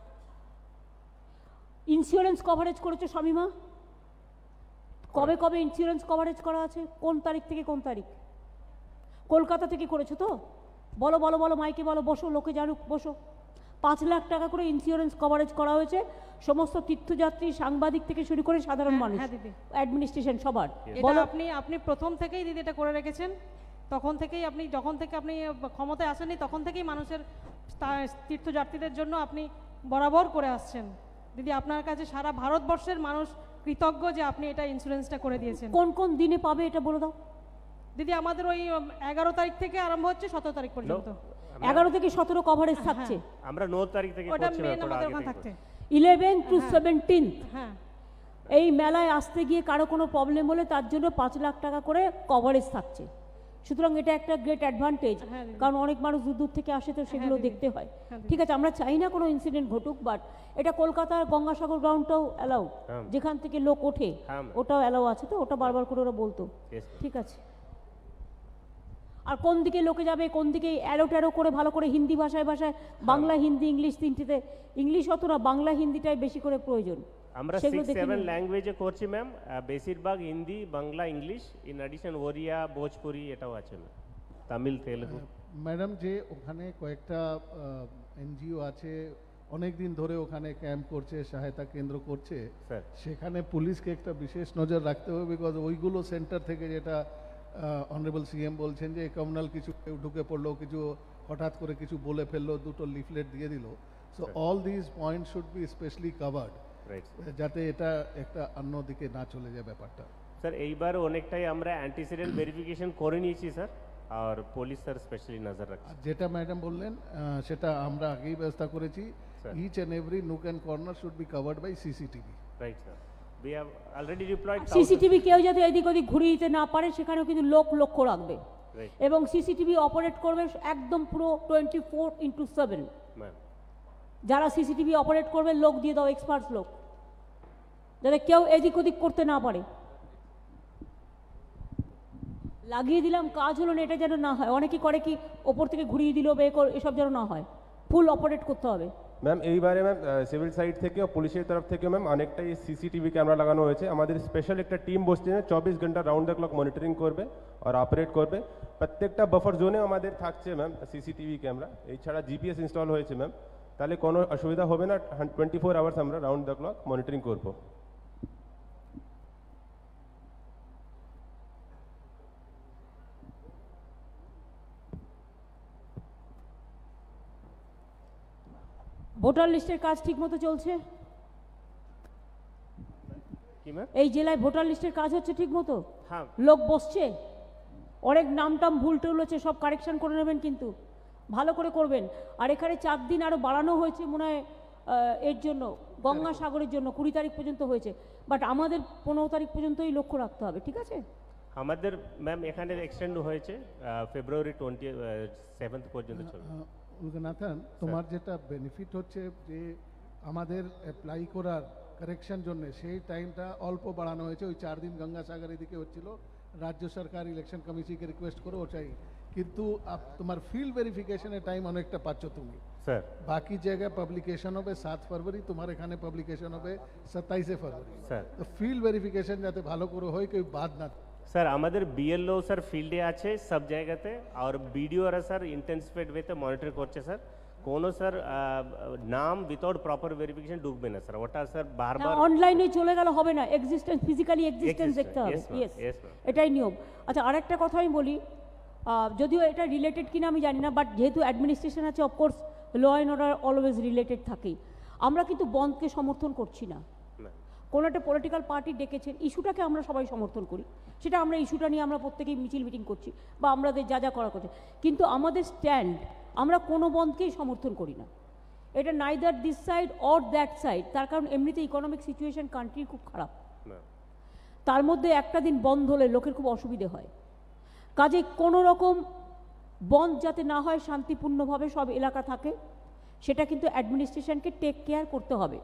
ইন্স্যুরেন্স কভারেজ করেছো শামীমা? কবে কবে ইন্স্যুরেন্স কভারেজ করা আছে, কোন তারিখ থেকে কোন তারিখ? কলকাতা থেকে করেছো তো? বলো বলো বলো, মাইকে বলো, বসো, লোকে জানুক, বসো। পাঁচ লাখ টাকা করে ইন্স্যুরেন্স কভারেজ করা হয়েছে সমস্ত তীর্থযাত্রী, সাংবাদিক থেকে শুরু করে সাধারণ মানুষ, অ্যাডমিনিস্ট্রেশন সবার। বলো আপনি আপনি প্রথম থেকেই দিদি এটা করে রেখেছেন, তখন থেকেই আপনি যখন থেকে আপনি ক্ষমতায় আসেননি তখন থেকেই মানুষের তীর্থযাত্রীদের জন্য আপনি বরাবর করে আসছেন দিদি। আপনার কাছে সারা ভারতবর্ষের মানুষ কৃতজ্ঞ যে আপনি এটা ইন্স্যুরেন্সটা করে দিয়েছেন। কোন কোন দিনে পাবে এটা বলে দাও দিদি। আমাদের ওই এগারো তারিখ থেকে আরম্ভ হচ্ছে সতেরো তারিখ পর্যন্ত। এগারো থেকে সতেরো কভারেজ থাকছে। আমরা নয় তারিখ থেকে ওটা মেন আমাদের ওখানে থাকছে। ইলেভেন টু সেভেন্টিন এই মেলায় আসতে গিয়ে কারো কোনো প্রবলেম হলে তার জন্য পাঁচ লাখ টাকা করে কভারেজ থাকছে। সুতরাং এটা একটা গ্রেট অ্যাডভান্টেজ, কারণ অনেক মানুষ দূর দূর থেকে আসে তো সেগুলো দেখতে হয়। ঠিক আছে, আমরা চাই না কোনো ইনসিডেন্ট ঘটুক, বাট এটা কলকাতার গঙ্গাসাগর গ্রাউন্ডটাও অ্যালাউ, যেখান থেকে লোক ওঠে ওটাও অ্যালাউ আছে তো, ওটা বারবার করে ওরা বলতো। ঠিক আছে। আর কোন দিকে লোকে যাবে, কোন দিকে অ্যারো ট্যারো করে ভালো করে হিন্দি ভাষায় ভাষায়, বাংলা হিন্দি ইংলিশ তিনটিতে, ইংলিশ অত না, বাংলা হিন্দিটাই বেশি করে প্রয়োজন। আমরা সিক্স সেভেন ল্যাঙ্গুয়েজে করছি ম্যাম, বেশিরভাগ Hindi, Bangla, English, in addition Odia, Bhojpuri এটাও আছে ম্যাম, তামিল, তেলুগু। ম্যাডাম যে ওখানে কয়েকটা এনজিও আছে অনেক দিন ধরে ওখানে ক্যাম্প করছে, সহায়তা কেন্দ্র করছে, সেখানে পুলিশকে একটা বিশেষ নজর রাখতে হবে, বিকজ ওইগুলো সেন্টার থেকে যেটা অনারেবল সিএম বলছেন যে কমিউনাল কিছু কেউ ঢুকে পড়লো, কিছু হঠাৎ করে কিছু বলে ফেললো, দুটো লিফলেট দিয়ে দিল। So all this point should be specially covered, যাতে এটা একটা অন্য দিকে না চলে যায় ব্যাপারটা। স্যার এইবার অনেকটাই আমরা অ্যান্টিসিডেন্ট ভেরিফিকেশন করে নিয়েছি স্যার, আর পুলিশ স্যার স্পেশালি নজর রাখছে। যেটা ম্যাডাম বললেন সেটা আমরা আগেই ব্যবস্থা করেছি, each and every nook and corner should be covered by CCTV. Right, sir. We have already deployed. CCTV কেউ যাতে এদিক ওদিক ঘুরিয়ে দিতে না পারে সেখানেও কিন্তু লোক লক্ষ্য রাখবে এবং সিসিটিভি অপারেট করবে একদম পুরো টোয়েন্টি ফোর ইন্টু সেভেন। যারা সিসিটিভি অপারেট করবে লোক দিয়ে দাও, এক্সপার্ট লোক, যাতে কেউ এদিক ওদিক করতে না পারে। লাগিয়ে দিলাম কাজ হলো না, এটা যেন না হয়। অনেকে করে কি ওপর থেকে ঘুরিয়ে দিল বে এসব যেন না হয়, ফুল অপারেট করতে হবে। ম্যাম এইবারে ম্যাম সিভিল সাইড থেকে পুলিশের তরফ থেকে ম্যাম অনেকটাই সিসিটিভি ক্যামেরা লাগানো হয়েছে। আমাদের স্পেশাল একটা টিম বসছে, চব্বিশ ঘন্টা রাউন্ড দ্য ক্লক মনিটরিং করবে আর অপারেট করবে। প্রত্যেকটা বাফার জোনে আমাদের থাকছে ম্যাম সিসিটিভি ক্যামেরা, এছাড়া জিপিএস ইনস্টল হয়েছে ম্যাম। তাহলে কোনো অসুবিধা হবে না, টোয়েন্টি ফোর আওয়ার্স আমরা রাউন্ড দ্য ক্লক মনিটরিং করবো। ভোটার লিস্টের কাজ ঠিকমতো চলছে? এই জেলায় ভোটার লিস্টের কাজ হচ্ছে ঠিকমতো? লোক বসছে? অনেক নাম টাম ভুল টুল হচ্ছে, সব কারেকশন করে নেবেন কিন্তু ভালো করে করবেন। আর এখানে চার দিন আরও বাড়ানো হয়েছে মনে হয় এর জন্য, গঙ্গাসাগরের জন্য কুড়ি তারিখ পর্যন্ত হয়েছে, বাট আমাদের পনেরো তারিখ পর্যন্তই লক্ষ্য রাখতে হবে, ঠিক আছে? আমাদের ম্যাম এখানে এক্সটেন্ড হয়েছে ফেব্রুয়ারি টোয়েন্টি সেভেন্থ পর্যন্ত চলবে। উলগনাথন, তোমার যেটা বেনিফিট হচ্ছে যে আমাদের অ্যাপ্লাই করার কারেকশন জন্য সেই টাইমটা অল্প বাড়ানো হয়েছে। ওই চার দিন গঙ্গাসাগর এদিকে হচ্ছিল, রাজ্য সরকার ইলেকশন কমিশনকে রিকোয়েস্ট করে ওটাই, কিন্তু তোমার ফিল্ড ভেরিফিকেশনের টাইম অনেকটা পাচ্ছ তুমি স্যার। বাকি জায়গায় পাবলিকেশন হবে সাত ফেব্রুয়ারি, তোমার এখানে পাবলিকেশন হবে সাতাইশে ফেব্রুয়ারি স্যার। তো ফিল্ড ভেরিফিকেশন যাতে ভালো করে হয়, কেউ বাদ না। স্যার আমাদের বিএলও স্যার ফিল্ডে আছে সব জায়গাতে, আর বিডিওরা স্যার ইন্টেন্সিফাইড ওয়েতে মনিটর করছে স্যার। কোনো স্যার নাম উইথাউট প্রপার ভেরিফিকেশন ঢুকবে না স্যার, ওটা স্যার বারবার অনলাইনে চলে গেল হবে না, এক্সিস্টেন্স ফিজিক্যালি এক্সিস্টেন্স দেখতে হবে। ইয়েস, এটাই নিয়ম। আচ্ছা আরেকটা কথা আমি বলি, যদিও এটা রিলেটেড কিনা আমি জানি না, বাট যেহেতু অ্যাডমিনিস্ট্রেশন আছে of course law and order always related থাকেই। আমরা কিন্তু বন্ধকে সমর্থন করছি না। কোনো একটা পলিটিক্যাল পার্টি ডেকেছেন, ইস্যুটাকে আমরা সবাই সমর্থন করি, সেটা আমরা ইস্যুটা নিয়ে আমরা প্রত্যেকেই মিছিল মিটিং করছি বা আমাদের যা যা করা করছে, কিন্তু আমাদের স্ট্যান্ড আমরা কোনো বন্ধকেই সমর্থন করি না। এটা neither this side or that side, তার কারণ এমনিতে ইকোনমিক সিচুয়েশন কান্ট্রির খুব খারাপ, তার মধ্যে একটা দিন বন্ধ হলে লোকের খুব অসুবিধে হয়। কাজে কোনো রকম বন্ধ যাতে না হয়, শান্তিপূর্ণভাবে সব এলাকা থাকে, সেটা কিন্তু অ্যাডমিনিস্ট্রেশনকে টেক কেয়ার করতে হবে।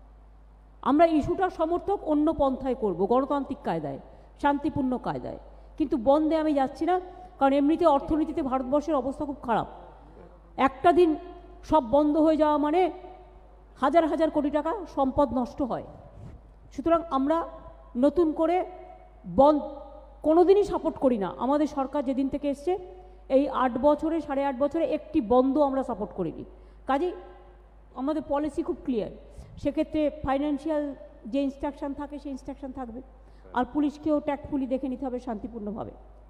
আমরা ইস্যুটার সমর্থক অন্য পন্থায় করব, গণতান্ত্রিক কায়দায়, শান্তিপূর্ণ কায়দায়, কিন্তু বন্ধে আমি যাচ্ছি না, কারণ এমনিতে অর্থনীতিতে ভারতবর্ষের অবস্থা খুব খারাপ। একটা দিন সব বন্ধ হয়ে যাওয়া মানে হাজার হাজার কোটি টাকা সম্পদ নষ্ট হয়। সুতরাং আমরা নতুন করে বন্ধ কোনোদিনই সাপোর্ট করি না। আমাদের সরকার যেদিন থেকে এসছে এই আট বছরে সাড়ে আট বছরে একটি বন্ধ আমরা সাপোর্ট করিনি। কাজেই আমাদের পলিসি খুব ক্লিয়ার। সেক্ষেত্রে ফাইন্যান্সিয়াল যে ইনস্ট্রাকশন থাকে সেই ইনস্ট্রাকশন থাকবে, আর পুলিশকেও ট্যাক্টফুলি দেখে নিতে হবে শান্তিপূর্ণভাবে।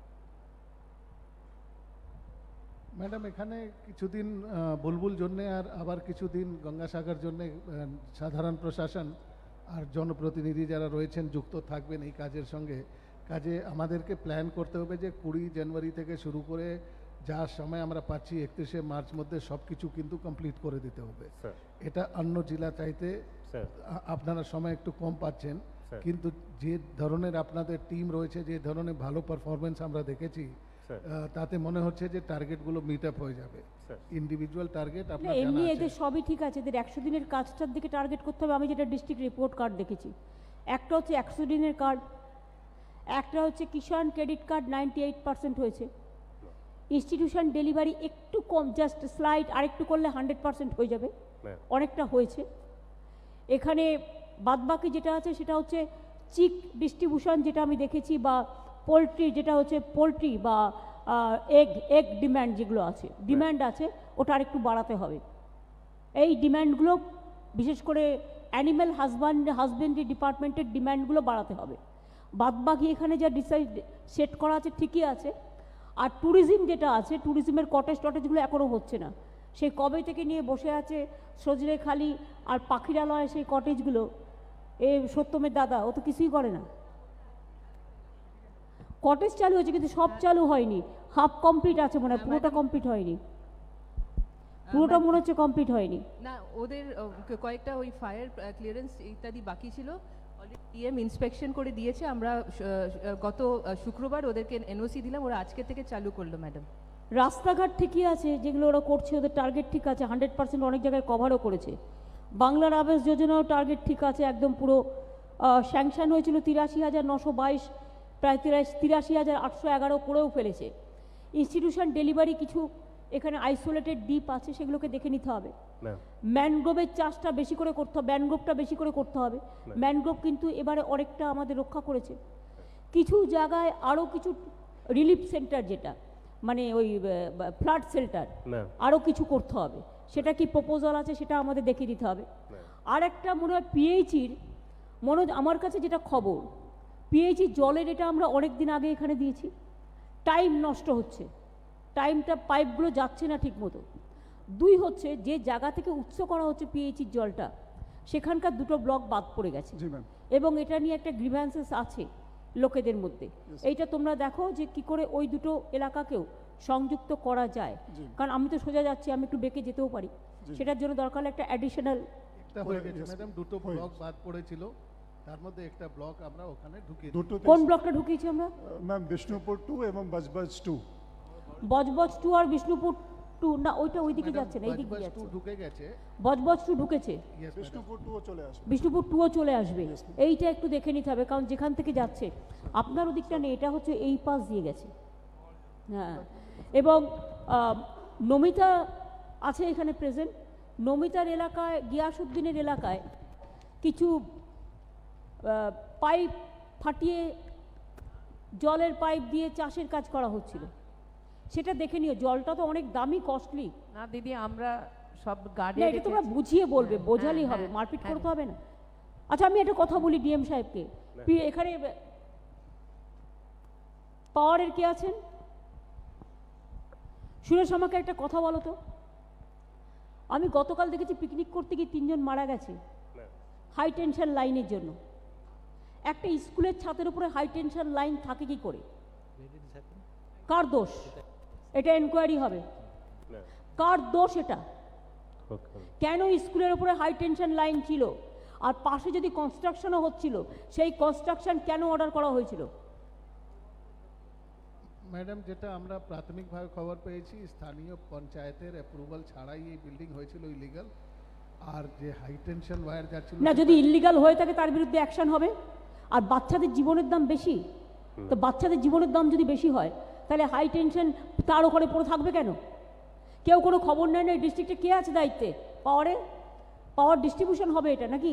ম্যাডাম এখানে কিছুদিন বুলবুল জন্যে আর আবার কিছুদিন গঙ্গাসাগর জন্যে সাধারণ প্রশাসন আর জনপ্রতিনিধি যারা রয়েছেন যুক্ত থাকবেন এই কাজের সঙ্গে। কাজে আমাদেরকে প্ল্যান করতে হবে যে কুড়ি জানুয়ারি থেকে শুরু করে যা সময় আমরা পাচ্ছি একত্রিশে মার্চ মধ্যে সব কিছু কিন্তু কমপ্লিট করে দিতে হবে। এটা অন্য জেলা চাইতে আপনারা সময় একটু কম পাচ্ছেন, কিন্তু যে ধরনের আপনাদের টিম রয়েছে, যে ধরনের ভালো পারফরমেন্স আমরা দেখেছি, তাতে মনে হচ্ছে যে টার্গেটগুলো মিট আপ হয়ে যাবে। ইন্ডিভিজুয়াল টার্গেট আপনার এমনি এদের সবই ঠিক আছে, এদের একশো দিনের কাজটার দিকে টার্গেট করতে হবে। আমি যেটা ডিস্ট্রিক্ট রিপোর্ট কার্ড দেখেছি, একটা হচ্ছে একশো দিনের কার্ড, একটা হচ্ছে Kisan credit card ninety eight percent হয়েছে, ইনস্টিটিউশন ডেলিভারি একটু কম, জাস্ট স্লাইড আরেকটু করলে হান্ড্রেড পার্সেন্ট হয়ে যাবে, অনেকটা হয়েছে। এখানে বাদবাকি যেটা আছে সেটা হচ্ছে চিক ডিস্ট্রিবিউশন, যেটা আমি দেখেছি, বা পোলট্রি যেটা হচ্ছে পোলট্রি বা এগ এগ ডিম্যান্ড যেগুলো আছে, ডিম্যান্ড আছে, ওটা আরেকটু বাড়াতে হবে। এই ডিম্যান্ডগুলো বিশেষ করে অ্যানিম্যাল হাজব্যান্ড হাজবেন্ডারি ডিপার্টমেন্টের ডিম্যান্ডগুলো বাড়াতে হবে। বাদবাকি এখানে যা ডিসাইড সেট করা আছে ঠিকই আছে। আর ট্যুরিজম যেটা আছে, ট্যুরিজমের কটেজ টটেজগুলো এখনও হচ্ছে না, সেই কবে থেকে নিয়ে বসে আছে সজনেখালি আর পাখিরালয় সেই কটেজগুলো। এ সত্যমের দাদা ও তো কিছুই করে না। কটেজ চালু হয়েছে কিন্তু সব চালু হয়নি, হাফ কমপ্লিট আছে মনে হয়, পুরোটা কমপ্লিট হয়নি। পুরোটা মনে হচ্ছে কমপ্লিট হয়নি। না, ওদের আহ, কয়েকটা ওই ফায়ার ক্লিয়ারেন্স ইত্যাদি বাকি ছিল, অলরেডি টিএম ইন্সপেকশন করে দিয়েছে। আমরা আহ, গত আহ, শুক্রবার ওদেরকে এনওসি দিলাম, ওরা আজকে থেকে চালু করলো ম্যাডাম। রাস্তাঘাট ঠিকই আছে, যেগুলো ওরা করছে ওদের টার্গেট ঠিক আছে, হান্ড্রেড পার্সেন্ট অনেক জায়গায় কভারও করেছে। বাংলার আবাস যোজনাও টার্গেট ঠিক আছে, একদম পুরো স্যাংশন হয়েছিল তিরাশি হাজার নশো বাইশ, প্রায় তিরাশি তিরাশি হাজার আটশো এগারো করেও ফেলেছে। ইনস্টিটিউশন ডেলিভারি কিছু এখানে আইসোলেটেড দ্বীপ আছে, সেগুলোকে দেখে নিতে হবে। ম্যানগ্রোভের চাষটা বেশি করে করতে হবে, ম্যানগ্রোভটা বেশি করে করতে হবে। ম্যানগ্রোভ কিন্তু এবারে অনেকটা আমাদের রক্ষা করেছে। কিছু জায়গায় আরও কিছু রিলিফ সেন্টার, যেটা মানে ওই ফ্লাড শেল্টার, আরও কিছু করতে হবে। সেটা কি প্রপোজাল আছে সেটা আমাদের দেখিয়ে দিতে হবে। আর একটা মনে হয় পিএইচির, মনে আমার কাছে যেটা খবর, পিএইচি জলের এটা আমরা অনেক দিন আগে এখানে দিয়েছি, টাইম নষ্ট হচ্ছে, টাইমটা পাইপগুলো যাচ্ছে না ঠিক মতো। দুই হচ্ছে যে জায়গা থেকে উৎস করা হচ্ছে পিএইচির জলটা, সেখানকার দুটো ব্লক বাদ পড়ে গেছে এবং এটা নিয়ে একটা গ্রিভ্যান্সেস আছে লোকেদের মধ্যে। এইটা তোমরা দেখো যে কি করে ওই দুটো এলাকাকেও সংযুক্ত করা যায়, কারণ আমি তো সোজা যাচ্ছি, আমি একটু বেঁকে যেতেও পারি, সেটার জন্য দরকার একটা অ্যাডিশনাল। ম্যাডাম দুটো ব্লক বাদ পড়েছিল, তার মধ্যে একটা ব্লক আমরা ওখানে ঢুকিয়ে। কোন ব্লকটা ঢুকিয়েছি আমরা? ম্যাম বিষ্ণুপুর টু এবং বজবজ টু। বজবজ টু আর বিষ্ণুপুর টু না, ওইটা ওইদিকে যাচ্ছে না, এইদিকে যাচ্ছে। ঢুকে গেছে, বজবজ টু ঢুকেছে, বিষ্ণুপুর টুও চলে আসবে, বিষ্ণুপুর টুও চলে আসবে। এইটা একটু দেখে নিতে হবে, কারণ যেখান থেকে যাচ্ছে আপনার ওদিকটা নেই, এটা হচ্ছে এই পাশ দিয়ে গেছে। হ্যাঁ, এবং নমিতা আছে এখানে প্রেজেন্ট। নমিতার এলাকায়, গিয়াসউদ্দিনের এলাকায় কিছু পাইপ ফাটিয়ে জলের পাইপ দিয়ে চাষের কাজ করা হচ্ছিল, সেটা দেখে নিও। জলটা তো অনেক দামি, কস্টলি। না দিদি, আমরা সব গাড়ি, এটা তোমরা বুঝিয়ে বলবে, বোঝালেই হবে, মারপিট করতে হবে না। আচ্ছা, আমি একটা কথা বলি ডিএম সাহেবকে, এখানে পাওয়ারের কে আছেন? সুরেশ, আমাকে একটা কথা বলো তো। আমি গতকাল দেখেছি পিকনিক করতে গিয়ে তিনজন মারা গেছে হাই টেনশন লাইনের জন্য। একটা স্কুলের ছাদের উপরে হাই টেনশন লাইন থাকে কি করে? কার দোষ? এটা এনকোয়ারি হবে। কার দোষ এটা? কেন স্কুলের উপরে হাই টেনশন লাইন ছিল? আর পাশে যদি কনস্ট্রাকশনও হচ্ছিল, সেই কনস্ট্রাকশন কেন অর্ডার করা হয়েছিল? ম্যাডাম, যেটা আমরা প্রাথমিকভাবে খবর পেয়েছি, স্থানীয় পঞ্চায়েতের অ্যাপ্রুভাল ছাড়াই এই বিল্ডিং হয়েছিল ইলিগাল। আর যে হাই টেনশন ওয়্যার যাচ্ছিল না, যদি ইলিগাল হয়ে থাকে তার বিরুদ্ধে অ্যাকশন হবে। আর বাচ্চাদের জীবনের দাম বেশি, তো বাচ্চাদের জীবনের দাম যদি বেশি হয়, তাহলে হাই টেনশন তার ওখানে পড়ে থাকবে কেন? কেউ কোনো খবর নেয় না। ডিস্ট্রিক্টে কে আছে দায়িত্বে? পাওয়ারে, পাওয়ার ডিস্ট্রিবিউশন হবে এটা নাকি?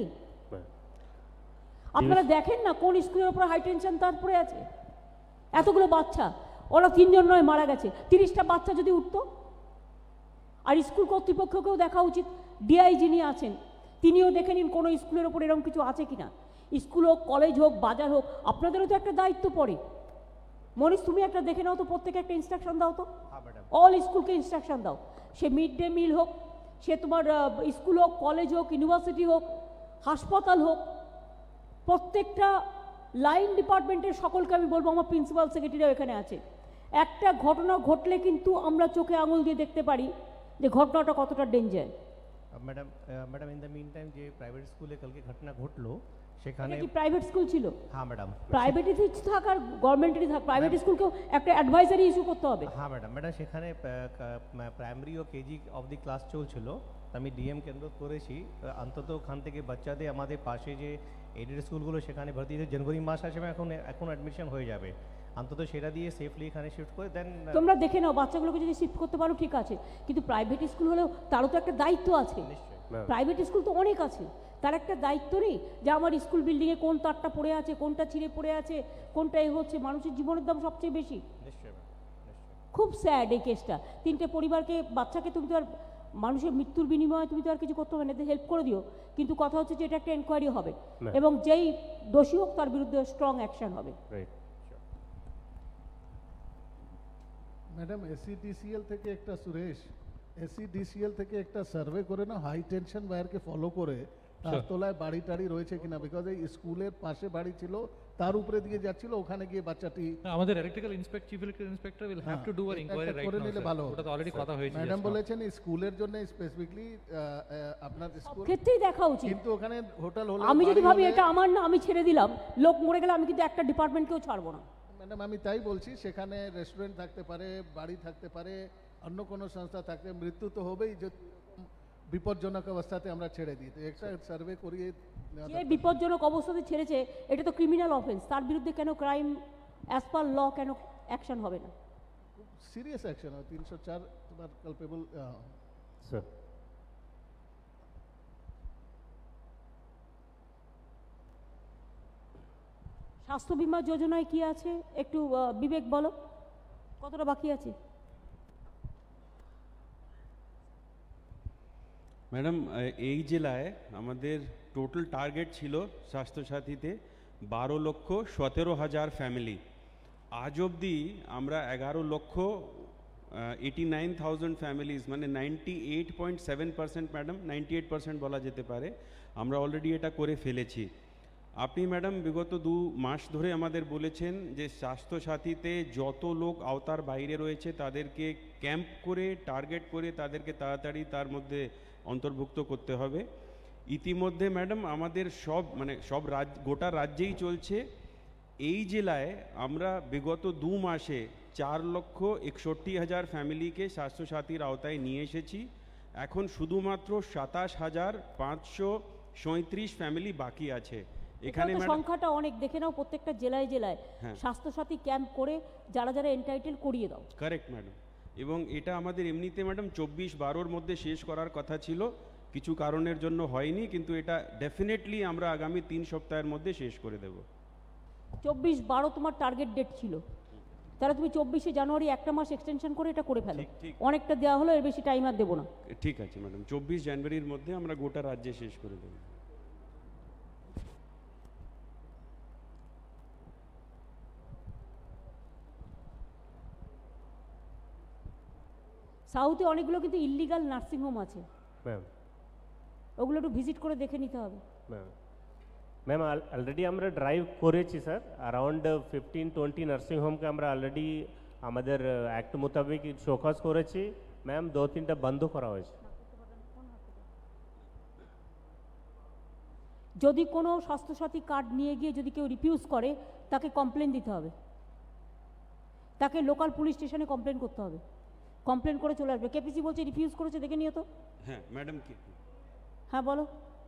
আপনারা দেখেন না কোন স্কুলের উপর হাই টেনশন তারপরে আছে। এতগুলো বাচ্চা, ওরা তিনজন নয় মারা গেছে, তিরিশটা বাচ্চা যদি উঠতো। আর স্কুল কর্তৃপক্ষকেও দেখা উচিত, ডিআই যিনি আছেন তিনিও দেখে নিন কোনো স্কুলের ওপর এরকম কিছু আছে কিনা। স্কুল হোক, কলেজ হোক, বাজার হোক, আপনাদেরও তো একটা দায়িত্ব পড়ে। মনীষ, তুমি একটা দেখে নাও তো, প্রত্যেকে একটা ইনস্ট্রাকশন দাও তো, অল স্কুলকে ইনস্ট্রাকশন দাও। সে মিড ডে মিল হোক, সে তোমার স্কুল হোক, কলেজ হোক, ইউনিভার্সিটি হোক, হাসপাতাল হোক, প্রত্যেকটা লাইন ডিপার্টমেন্টের সকলকে আমি বলবো, আমার প্রিন্সিপাল সেক্রেটারিও এখানে আছে, একটা ঘটনা ঘটলে কিন্তু আমরা চোখে আঙুল দিয়ে দেখতে পারি যে ঘটনাটা কতটা danger. Madam madam in the mean time যে প্রাইভেট স্কুলে কালকে ঘটনা ঘটলো, সেখানে কি প্রাইভেট স্কুল ছিল? হ্যাঁ ম্যাডাম, প্রাইভেটই থাক আর গভর্নমেন্টেরই থাক, প্রাইভেট স্কুলকেও একটা অ্যাডভাইজারি ইস্যু করতে হবে। হ্যাঁ ম্যাডাম, ম্যাডাম সেখানে প্রাইমারি ও কেজি অফ দি ক্লাস চলছিল, আমি ডিএম কেন্দ্র করেছি, অন্তত ওখান থেকে বাচ্চাদের আমাদের পাশে যে এডেড স্কুলগুলো সেখানে ভর্তি, জানুয়ারি মাস আসবে, এখন এখন অ্যাডমিশন হয়ে যাবে, অন্তত সেটা দিয়ে সেফলি এখানে শিফট করে দেন। তোমরা দেখে নাও, বাচ্চাগুলোকে যদি শিফট করতে পারো ঠিক আছে, কিন্তু প্রাইভেট স্কুল হলেও তারও তো একটা দায়িত্ব আছে। প্রাইভেট স্কুল তো অনেক আছে, তার একটা দায়িত্ব নেই যে আমার স্কুল বিল্ডিংয়ে কোন তারটা পড়ে আছে, কোনটা ছিঁড়ে পড়ে আছে, কোনটা এ হচ্ছে। মানুষের জীবনের দাম সবচেয়ে বেশি। খুব স্যাড এই কেসটা। তিনটে পরিবারকে, বাচ্চাকে তুমি তো আর মানুষের মৃত্যুর বিনিময়ে তুমি তো আর কিছু করতে হবে না, হেল্প করে দিও, কিন্তু কথা হচ্ছে যে এটা একটা এনকোয়ারি হবে এবং যেই দোষী হোক তার বিরুদ্ধে স্ট্রং অ্যাকশন হবে। ম্যাডাম, এসিডিসিএল থেকে একটা সুরেশ এসিডিসিএল থেকে একটা সার্ভে করে না, হাই টেনশন ওয়্যারকে ফলো করে তার তলায় বাড়ি টাড়ি রয়েছে কিনা, বিকজ এই স্কুলের পাশে বাড়ি ছিল, তার উপরে দিয়ে যাচ্ছিল, ওখানে গিয়ে বাচ্চাটি আমাদের electrical inspect chief electrical inspector will have to do an inquiry right করে নিলে ভালো। ওটা তো অলরেডি কথা হয়েছে। ম্যাডাম বলেছেন স্কুলের জন্য স্পেসিফিকলি আপনার স্কুল ক্ষেত্রেই দেখা উচিত, কিন্তু ওখানে হোটেল হলে আমি যদি ভাবি এটা আমার না, আমি ছেড়ে দিলাম, লোক মরে গেলে আমি কিন্তু একটা ডিপার্টমেন্টকেও ছাড়বো না। ম্যাডাম আমি তাই বলছি, সেখানে রেস্টুরেন্ট থাকতে পারে, বাড়ি থাকতে পারে, অন্য কোনো সংস্থা থাকতে, মৃত্যু তো হবেই, যে বিপজ্জনক অবস্থাতে আমরা ছেড়ে দিই। তো একটা সার্ভে করিয়ে যে বিপজ্জনক অবস্থাতে ছেড়েছে এটা তো ক্রিমিনাল অফেন্স, তার বিরুদ্ধে কেন ক্রাইম অ্যাজ পার ল কেন অ্যাকশন হবে না? খুব সিরিয়াস অ্যাকশন হয়, তিনশো চার তোমার কালপেবল। স্যার স্বাস্থ্য বীমা যোজনায় কি আছে একটু বিবেক বলো, কতটা বাকি আছে? ম্যাডাম এই জেলায় আমাদের টোটাল টার্গেট ছিল স্বাস্থ্যসাথীতে বারো লক্ষ সতেরো হাজার ফ্যামিলি। আজ অবধি আমরা এগারো লক্ষ এইটি নাইন থাউজেন্ড ফ্যামিলিজ, মানে ninety eight point seven percent madam, ninety eight percent বলা যেতে পারে, আমরা অলরেডি এটা করে ফেলেছি। আপনি ম্যাডাম বিগত দু মাস ধরে আমাদের বলেছেন যে স্বাস্থ্যসাথীতে যত লোক আওতার বাইরে রয়েছে তাদেরকে ক্যাম্প করে টার্গেট করে তাদেরকে তাড়াতাড়ি তার মধ্যে অন্তর্ভুক্ত করতে হবে। ইতিমধ্যে ম্যাডাম আমাদের সব মানে সব রাজ্য গোটা রাজ্যেই চলছে। এই জেলায় আমরা বিগত দু মাসে চার লক্ষ একষট্টি হাজার ফ্যামিলিকে স্বাস্থ্যসাথীর আওতায় নিয়ে এসেছি। এখন শুধুমাত্র সাতাশ হাজার পাঁচশো সঁয়ত্রিশ ফ্যামিলি বাকি আছে। এখানে সংখ্যাটা অনেক, দেখে নাও প্রত্যেকটা জেলায় জেলায় স্বাস্থ্যসাথী ক্যাম্প করে যারা যারা এন্টাইটেল করিয়ে দাও। কারেক্ট ম্যাডাম, এবং এটা আমাদের এমনিতে ম্যাডাম চব্বিশ বারোর মধ্যে শেষ করার কথা ছিল, কিছু কারণের জন্য হয়নি, কিন্তু এটা ডেফিনেটলি আমরা আগামী তিন সপ্তাহের মধ্যে শেষ করে দেব। চব্বিশ বারো তোমার টার্গেট ডেট ছিল, তাহলে তুমি চব্বিশে জানুয়ারি একটা মাস এক্সটেনশন করে এটা করে ফেলো, অনেকটা দেওয়া হলো, এর বেশি টাইম আর দেবো না। ঠিক আছে ম্যাডাম, চব্বিশ জানুয়ারির মধ্যে আমরা গোটা রাজ্যে শেষ করে দেবো। সাউথে অনেকগুলো কিন্তু ইল্লিগাল নার্সিংহোম আছে ম্যাম, ওগুলো একটু ভিজিট করে দেখে নিতে হবে। ম্যাম ম্যাম অলরেডি আমরা ড্রাইভ করেছি স্যার, অ্যারাউন্ড ফিফটিন টোয়েন্টি নার্সিংহোমকে আমরা অলরেডি আমাদের অ্যাক্ট মোতাবেক শোকজ করেছি ম্যাম, দু তিনটা বন্ধ করা হয়েছে। যদি কোনো স্বাস্থ্যসাথী কার্ড নিয়ে গিয়ে যদি কেউ রিফিউজ করে তাকে কমপ্লেন দিতে হবে, তাকে লোকাল পুলিশ স্টেশনে কমপ্লেন করতে হবে, কমপ্লেন করে চলে আসবে। কেপিসি বলছে রিফিউজ করেছে, দেখে নিও তো। হ্যাঁ ম্যাডাম কি? হ্যাঁ বলো।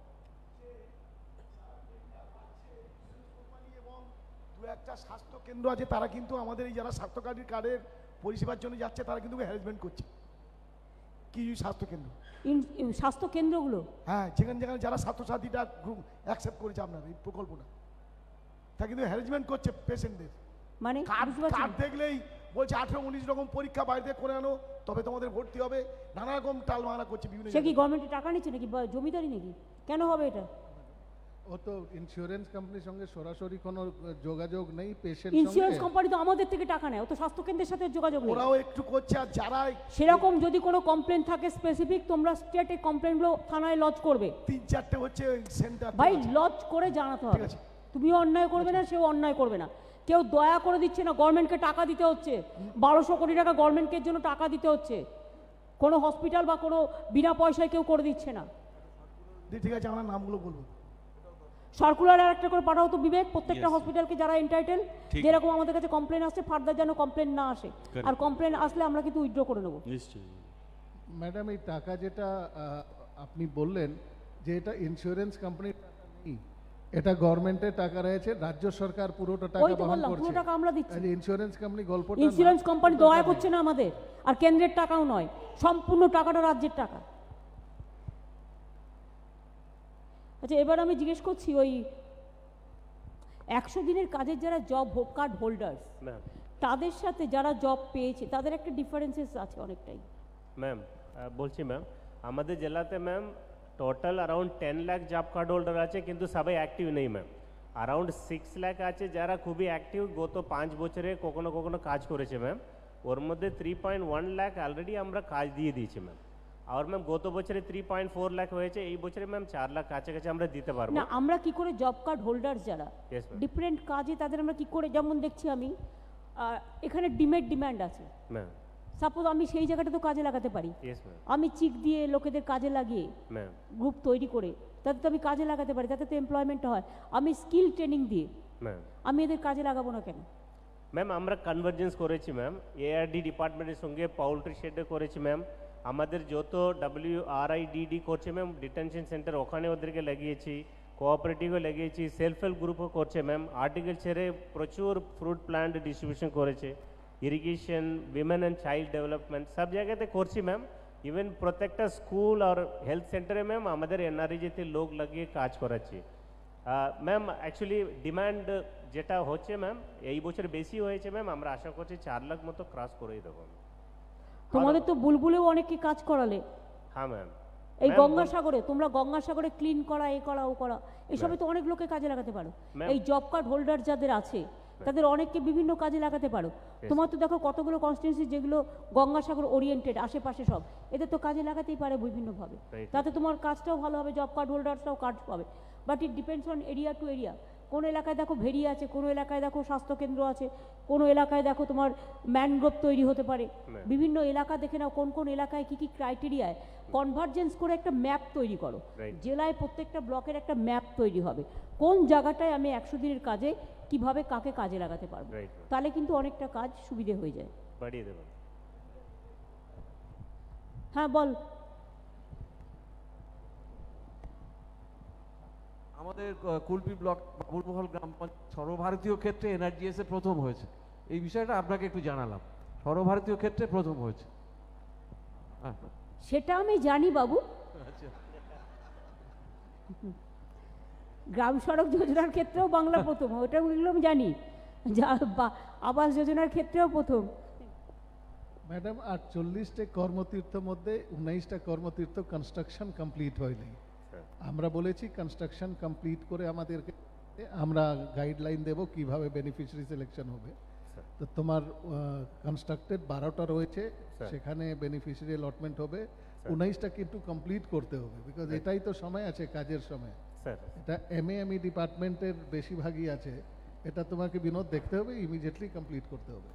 দু একটা স্বাস্থ্য কেন্দ্র আছে, তারা কিন্তু আমাদের এই যারা স্বাস্থ্য কার্ডের কার্ডের পরিষেবার জন্য যাচ্ছে তারা কিন্তু হ্যারাসমেন্ট করছে। কি স্বাস্থ্য কেন্দ্র? স্বাস্থ্য কেন্দ্রগুলো, হ্যাঁ, যেখানে যেখানে যারা স্বাস্থ্যসাথীটা গ্রুপ অ্যাকসেপ্ট করেছে আপনার এই প্রকল্পটা, তা কিন্তু হ্যারাসমেন্ট করছে পেশেন্টদের। মানে কার্ড দেখলেই বলছে আঠেরো উনিশ রকম পরীক্ষা বাড়িতে করে আনো তবে তোমাদের ভর্তি হবে, নানা রকম টালমানা করছে বিভিন্ন। সে কি গভর্নমেন্টের টাকা নিচ্ছে নাকি জমিদারি নাকি? কেন হবে এটা? ও তো ইন্স্যুরেন্স কোম্পানির সঙ্গে সরাসরি কোনো যোগাযোগ নেই পেশেন্ট। ইন্স্যুরেন্স কোম্পানি তো আমাদের থেকে টাকা নেয়, ও তো স্বাস্থ্য কেন্দ্রের সাথে যোগাযোগ নেই। ওরাও একটু করছে, আর যারা সেরকম যদি কোনো কমপ্লেন থাকে স্পেসিফিক, তোমরা স্টেটে কমপ্লেনগুলো থানায় লজ করবে। তিন চারটে হচ্ছে সেন্টার, ভাই লজ করে জানাতে হবে। তুমিও অন্যায় করবে না, সেও অন্যায় করবে না। কেউ দয়া করে দিচ্ছে না, গভর্নমেন্টকে টাকা দিতে হচ্ছে, বারোশো কোটি টাকা গভর্নমেন্টের জন্য টাকা দিতে হচ্ছে, কোনো হসপিটাল বা কোনো বিনা পয়সায় কেউ করে দিচ্ছে না। ঠিক আছে, আমরা নামগুলো বলবো। সার্কুলার আর একটা করে পাঠাও তো বিবেক, প্রত্যেকটা হসপিটালকে যারা এন্টাইটেল, যেরকম আমাদের কাছে কমপ্লেন আসছে ফার্দার যেন কমপ্লেন না আসে, আর কমপ্লেন আসলে আমরা কিন্তু উইথড্র করে নেব। নিশ্চয়ই ম্যাডাম, এই টাকা যেটা আপনি বললেন যে এটা ইন্স্যুরেন্স কোম্পানির টাকা নেই, এটা গভর্নমেন্টের টাকা রয়েছে, রাজ্য সরকার পুরোটা টাকা বহন করছে, পুরো টাকা আমরা দিচ্ছি। ইন্স্যুরেন্স কোম্পানি গল্পটা, ইন্স্যুরেন্স কোম্পানি দয়া করছে না আমাদের, আর কেন্দ্রের টাকাও নয়, সম্পূর্ণ টাকাটা রাজ্যের টাকা। আচ্ছা, এবার আমি জিজ্ঞেস করছি, ওই একশো দিনের কাজের যারা জব কার্ড হোল্ডার্স, তাদের সাথে যারা জব পেয়েছে তাদের একটা ডিফারেন্সেস আছে অনেকটাই। ম্যাম বলছি ম্যাম, আমাদের জেলাতে ma'am total around ten lakh job card holder আছে, কিন্তু সবাই অ্যাক্টিভ নেই ম্যাম। অ্যারাউন্ড সিক্স লাখ আছে যারা খুবই অ্যাক্টিভ, গত পাঁচ বছরে কখনো কখনো কাজ করেছে ম্যাম। ওর মধ্যে three point one lakh already আমরা কাজ দিয়ে দিয়েছি ম্যাম। আর ম্যাম গত বছরে থ্রি পয়েন্ট ফোর লাখ হয়েছে, এই বছরে ম্যাম চার লাখ কাছাকাছি আমরা দিতে পারবো না। আমরা কি করে জব কার্ড হোল্ডার যারা Yes, ma'am. ডিফারেন্ট কাজে তাদের আমরা কি করে, যেমন দেখছি আমি আহ, এখানে ডিমেড ডিমান্ড আছে, ম্যাম সাপোজ আমি সেই জায়গাটা তো কাজে লাগাতে পারি, ইয়েস ম্যাম আমি চিক দিয়ে লোকেদের কাজে লাগিয়ে ম্যাম গ্রুপ তৈরি করে তাতে তো আমি কাজে লাগাতে পারি, তাতে তো এমপ্লয়মেন্ট হয়। আমি স্কিল ট্রেনিং দিয়ে ম্যাম আমি এদের কাজে লাগাবো না কেন? ম্যাম আমরা কনভার্জেন্স করেছি ম্যাম, এআরডি ডিপার্টমেন্টের সঙ্গে পাউল্ট্রি শেডে করেছি ম্যাম, আমাদের যত ডাব্লিউ আর আই ডিডি করছে ম্যাম ডিটেনশন সেন্টার ওখানে ওদেরকে লাগিয়েছি, কোঅপারেটিভও লাগিয়েছি, সেলফ হেল্প গ্রুপও করছে ম্যাম, আর্টিকালচারে প্রচুর ফ্রুট প্ল্যান্ট ডিস্ট্রিবিউশন করেছে, irrigation, women and child development সব জায়গাতে করছি ম্যাম। ইভেন প্রত্যেকটা স্কুল আর হেলথ সেন্টারে ম্যাম আমাদের এনআরইজিতে লোক লাগিয়ে কাজ করাচ্ছি। ম্যাম অ্যাকচুয়ালি ডিমান্ড যেটা হচ্ছে ম্যাম এই বছর বেশি হয়েছে ম্যাম, আমরা আশা করছি চার লাখ মতো ক্রস করেই দেবো। তোমাদের তো বুলবুলেও অনেককে কাজ করালে। হ্যাঁ ম্যাম এই গঙ্গাসাগরে তোমরা গঙ্গাসাগরে ক্লিন করা, এ করা, ও করা, এসবে তো অনেক লোকে কাজে লাগাতে পারো। এই জব কার্ড হোল্ডার যাদের আছে তাদের অনেককে বিভিন্ন কাজে লাগাতে পারো। তোমার তো দেখো কতগুলো কনস্টিটিউয়েন্সি যেগুলো গঙ্গাসাগর ওরিয়েন্টেড আশেপাশে সব, এদের তো কাজে লাগাতেই পারে বিভিন্নভাবে, তাতে তোমার কাজটাও ভালো হবে, জব কার্ড হোল্ডারসটাও কাজ পাবে। But it depends on area to area. কোনো এলাকায় দেখো ভেড়ি আছে, কোনো এলাকায় দেখো স্বাস্থ্যকেন্দ্র আছে, কোনো এলাকায় দেখো তোমার ম্যানগ্রোভ তৈরি হতে পারে। বিভিন্ন এলাকা দেখে নাও কোন কোন এলাকায় কী কী ক্রাইটেরিয়ায় কনভার্জেন্স করে একটা ম্যাপ তৈরি করো। জেলায় প্রত্যেকটা ব্লকের একটা ম্যাপ তৈরি হবে, কোন জায়গাটায় আমি একশো দিনের কাজে কিভাবে কাকে কাজে লাগাতে পারবো, তাহলে কিন্তু অনেকটা কাজ সুবিধে হয়ে যায়। বাড়িয়ে দেবেন। হ্যাঁ বল। আমাদের কুলপি ব্লক বাবুরমহল গ্রাম পঞ্চায়েত সর্বভারতীয় ক্ষেত্রে এনআরজিএস এ প্রথম হয়েছে, এই বিষয়টা আপনাকে একটু জানালাম, সর্বভারতীয় ক্ষেত্রে প্রথম হয়েছে। সেটা আমি জানি বাবু। গ্রাম সড়ক যোজনার ক্ষেত্রেও বাংলা প্রথম, ওটা আমি জানি, আবাস যোজনার ক্ষেত্রেও প্রথম। ম্যাডাম আটচল্লিশটা কর্মতীর্থের মধ্যে উনিশটা কর্মতীর্থ কনস্ট্রাকশন কমপ্লিট হয়নি। আমরা বলেছি কনস্ট্রাকশন কমপ্লিট করে আমাদেরকে আমরা গাইডলাইন দেব কিভাবে বেনিফিশিয়ারি সিলেকশন হবে। তো তোমার কনস্ট্রাক্টেড বারোটা রয়েছে, সেখানে বেনিফিশিয়ারি অ্যালটমেন্ট হবে, উনিশটা কিন্তু কমপ্লিট করতে হবে, বিকজ এটাই তো সময় আছে, কাজের সময়। এটা এম এ এম ই ডিপার্টমেন্টের বেশিরভাগই আছে, এটা তোমাকে বিনোদ দেখতে হবে, ইমিডিয়েটলি কমপ্লিট করতে হবে।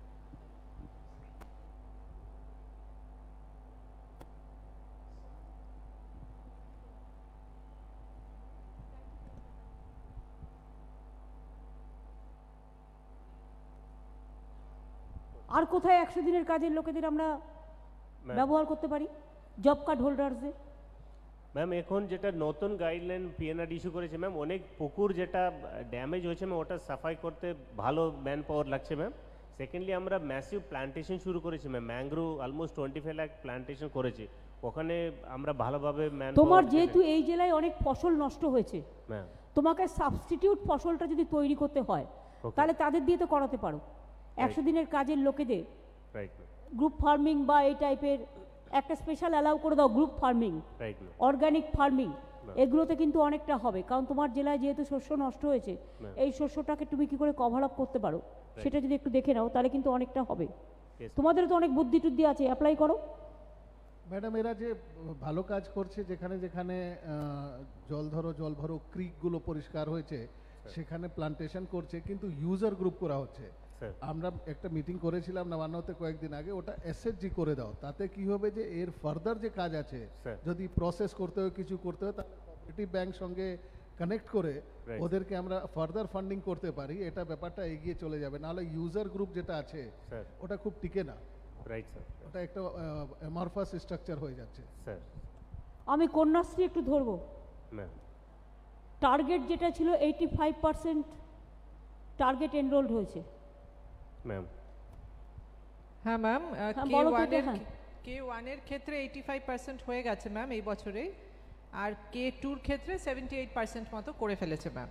আর কোথায় একশো দিনের কাজের লোকেদের আমরা ব্যবহার করতে পারি জব কার্ড হোল্ডারসদের? ম্যাম এখন যেটা নতুন গাইডলাইন পিএনআর ইস্যু করেছে ম্যাম, অনেক পুকুর যেটা ড্যামেজ হয়েছে ম্যাম ওটা সাফাই করতে ভালো ম্যান পাওয়ার লাগছে ম্যাম। সেকেন্ডলি আমরা ম্যাসিভ প্ল্যান্টেশন শুরু করেছি ma'am, mangrove almost twenty five lakh plantation করেছি, ওখানে আমরা ভালোভাবে ম্যান। তোমার যেহেতু এই জেলায় অনেক ফসল নষ্ট হয়েছে ম্যাম, তোমাকে সাবস্টিটিউট ফসলটা যদি তৈরি করতে হয় তাহলে তাদের দিয়ে তো করাতে পারো। একশো দিনের কাজের লোকেদের গ্রুপ ফার্মিং বা এই টাইপের একটা স্পেশাল অ্যালাউ করে দাও, গ্রুপ ফার্মিং, অর্গানিক ফার্মিং, এগুলোতে কিন্তু অনেকটা হবে। কারণ তোমার জেলায় যেহেতু শস্য নষ্ট হয়েছে, এই শস্যটাকে তুমি কি করে কভার আপ করতে পারো সেটা যদি একটু দেখে নাও তাহলে কিন্তু অনেকটা হবে। তোমাদের তো অনেক বুদ্ধি টুদ্ধি আছে, অ্যাপ্লাই করো। ম্যাডাম এরা যে ভালো কাজ করছে, যেখানে যেখানে জল ধরো জল ভরো ক্রিকগুলো পরিষ্কার হয়েছে সেখানে প্লান্টেশন করছে, কিন্তু ইউজার গ্রুপ করা হচ্ছে। আমরা একটা মিটিং করেছিলাম নবান্নতে কয়েকদিন আগে, ওটা এসএসজি করে দাও, তাতে কি হবে যে এর ফার্দার যে কাজ আছে যদি প্রসেস করতে হয় কিছু করতে হয় তাহলে কোঅপারেটিভ ব্যাংক সঙ্গে কানেক্ট করে ওদেরকে আমরা ফার্দার ফান্ডিং করতে পারি, এটা ব্যাপারটা এগিয়ে চলে যাবে। নাহলে ইউজার গ্রুপ যেটা আছে ওটা খুব টিকে না, রাইট স্যার, ওটা একটা অ্যামরফাস স্ট্রাকচার হয়ে যাচ্ছে। স্যার আমি কন্যাশ্রী একটু ধরবো। ম্যাম টার্গেট যেটা ছিল eighty five percent target enrolled হয়েছে ম্যাম। হ্যাঁ ম্যাম, কে ওয়ানের কে ওয়ানের ক্ষেত্রে এইটি ফাইভ পার্সেন্ট হয়ে গেছে ম্যাম এই বছরে, আর কে টুর ক্ষেত্রে সেভেন্টি এইট পার্সেন্ট মতো করে ফেলেছে ম্যাম।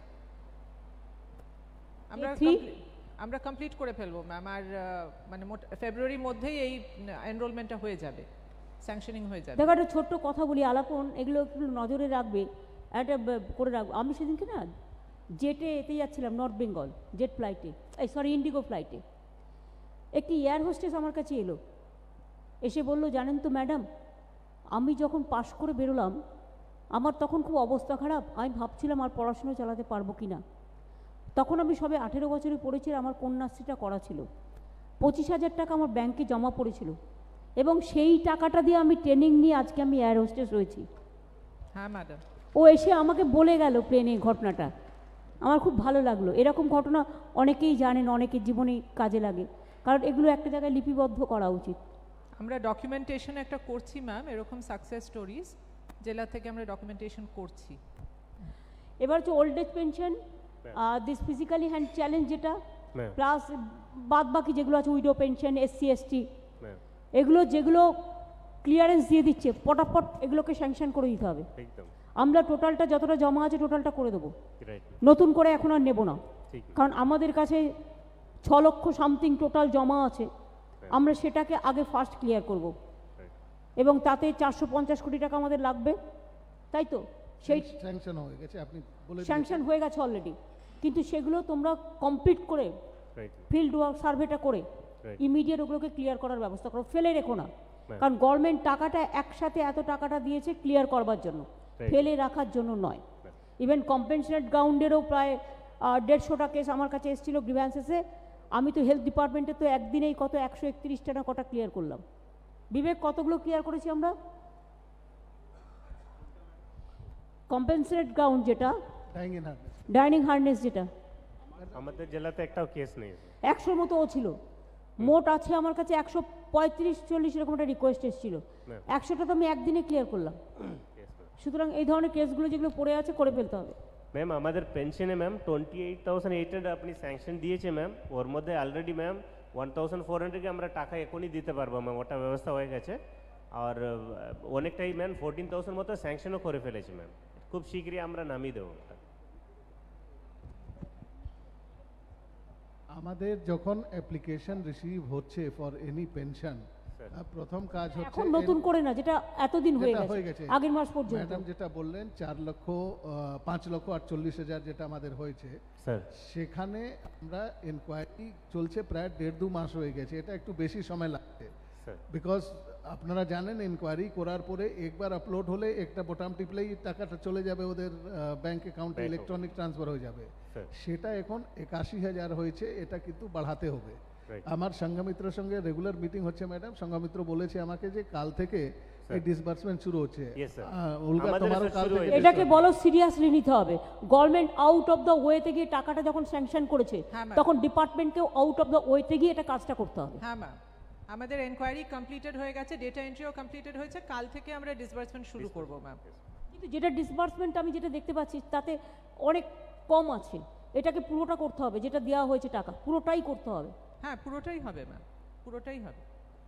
আমরা আমরা কমপ্লিট করে ফেলবো ম্যাম, আর মানে ফেব্রুয়ারির মধ্যেই এই এনরোলমেন্টটা হয়ে যাবে, স্যাংশনিং হয়ে যাবে। দেখো একটা ছোট্ট কথা বলি, আলাপন এগুলো একটু নজরে রাখবে, একটা করে রাখবো। আমি সেদিনকে না জেটে এতে যাচ্ছিলাম, নর্থ বেঙ্গল জেট ফ্লাইটে, এই সরি ইন্ডিগো ফ্লাইটে, একটি এয়ার হোস্টেস আমার কাছে এলো, এসে বলল জানেন তো ম্যাডাম আমি যখন পাশ করে বেরোলাম আমার তখন খুব অবস্থা খারাপ, আমি ভাবছিলাম আর পড়াশুনো চালাতে পারবো কি না। তখন আমি সবে আঠেরো বছরে পড়েছি, আমার কন্যাশ্রীটা করা ছিল, পঁচিশ হাজার টাকা আমার ব্যাংকে জমা পড়েছিল এবং সেই টাকাটা দিয়ে আমি ট্রেনিং নিয়ে আজকে আমি এয়ার হোস্টেস রয়েছি। হ্যাঁ ম্যাডাম, ও এসে আমাকে বলে গেল প্লেনে ঘটনাটা, আমার খুব ভালো লাগলো। এরকম ঘটনা অনেকেই জানেন, অনেকের জীবনে কাজে লাগে, কারণ এগুলো একটা জায়গায় লিপিবদ্ধ করা উচিত। আমরা ডকুমেন্টেশন একটা করছি ম্যাম, এরকম সাকসেস স্টোরিজ জেলা থেকে আমরা ডকুমেন্টেশন করছি। এবার হচ্ছে old age pension, this physically hand challenge যেটা, প্লাস বাদ বাকি যেগুলো আছে উইডো পেনশন, এসসি এসটি, এগুলো যেগুলো ক্লিয়ারেন্স দিয়ে দিচ্ছে পটাপট এগুলোকে স্যাংশন করে দিতে হবে। আমরা টোটালটা যতটা জমা আছে টোটালটা করে দেবো, নতুন করে এখন আর নেব না, কারণ আমাদের কাছে ছ লক্ষ সামথিং টোটাল জমা আছে, আমরা সেটাকে আগে ফার্স্ট ক্লিয়ার করব এবং তাতে চারশো পঞ্চাশ কোটি টাকা আমাদের লাগবে, তাই তো? সেই স্যাংশন হয়ে গেছে, আপনি বলে স্যাংশন হয়ে গেছে অলরেডি, কিন্তু সেগুলো তোমরা কমপ্লিট করে ফিল্ড ওয়ার্ক সার্ভেটা করে ইমিডিয়েট ওগুলোকে ক্লিয়ার করার ব্যবস্থা করো, ফেলে রেখো না, কারণ গভর্নমেন্ট টাকাটা একসাথে এত টাকাটা দিয়েছে ক্লিয়ার করবার জন্য, ফেলে রাখার জন্য নয়। ইভেন কম্পেনসেট গ্রাউন্ডেরও প্রায় দেড়শোটা কেস আমার কাছে এসেছিল গ্রিভ্যান্সেসে, আমি তো হেলথ ডিপার্টমেন্টে তো একদিনেই কত একশো একত্রিশটা না কটা ক্লিয়ার করলাম। বিবেক, কতগুলো ক্লিয়ার করেছি আমরা? কম্পেনসেট গ্রাউন্ড যেটা, ডাইনিং হার্নেস যেটা, আমাদের জেলাতে একটাও কেস নেই, একশোর মতো ও ছিল, মোট আছে আমার কাছে একশো পঁয়ত্রিশ চল্লিশ এরকম একটা রিকোয়েস্ট এসেছিল, একশোটা তো আমি একদিনে ক্লিয়ার করলাম। সুতরাং এই ধরনের কেসগুলো যেগুলো পড়ে আছে করে ফেলতে হবে। ম্যাম আমাদের পেনশনে ma'am twenty eight thousand eight hundred আপনি স্যাংশন দিয়েছে ম্যাম, ওর মধ্যে already ma'am one thousand four হান্ড্রেডকে আমরা টাকা এখনই দিতে পারবো ম্যাম, ওটা ব্যবস্থা হয়ে গেছে। আর অনেকটাই ম্যাম ফোরটিন থাউজেন্ড মতো স্যাংশনও করে ফেলেছি ম্যাম, খুব শীঘ্রই আমরা নামিয়ে দেবো। আমাদের যখন অ্যাপ্লিকেশন রিসিভ হচ্ছে ফর এনি পেনশন, প্রথম কাজ হচ্ছে এখন নতুন করে না, যেটা এতদিন হয়ে গেছে আগের মাস পর্যন্ত। ম্যাডাম যেটা বললেন চার লক্ষ পাঁচ লক্ষ আটচল্লিশ হাজার যেটা আমাদের হয়েছে, সেখানে আমরা এনকোয়ারি চলছে প্রায় দেড় দু মাস হয়ে গেছে, এটা একটু বেশি সময় লাগছে, বিকজ আপনারা জানেন এনকোয়ারি করার পরে একবার আপলোড হলে একটা বোতাম টিপলেই টাকাটা চলে যাবে ওদের ব্যাংক অ্যাকাউন্টে, ইলেকট্রনিক ট্রান্সফার হয়ে যাবে, সেটা এখন একাশি হাজার হয়েছে, এটা কিন্তু বাড়াতে হবে। আমার সংঘমিত্রের সঙ্গে রেগুলার মিটিং হচ্ছে ম্যাডাম, সংঘমিত্র বলেছে আমাকে যে কাল থেকে এই ডিসবার্সমেন্ট শুরু হচ্ছে। এটাকে বলো সিরিয়াসলি নিতে হবে, গভর্নমেন্ট আউট অফ দ্য ওয়েতে গিয়ে টাকাটা যখন স্যাংশন করেছে তখন ডিপার্টমেন্টকেও আউট অফ দ্য ওয়েতে গিয়ে এটা কাজটা করতে হবে। হ্যাঁ ম্যাম, আমাদের এনকোয়ারি কমপ্লিটেড হয়ে গেছে, ডেটা এন্ট্রিও কমপ্লিটেড হয়েছে, কাল থেকে আমরা ডিসবার্সমেন্ট শুরু করব ম্যাম। কিন্তু যেটা ডিসবার্সমেন্ট আমি যেটা দেখতে পাচ্ছি তাতে অনেক কম আছে, এটাকে পুরোটা করতে হবে, যেটা দেওয়া হয়েছে টাকা পুরোটাই করতে হবে। হ্যাঁ পুরোটাই হবে ম্যাম, পুরোটাই হবে।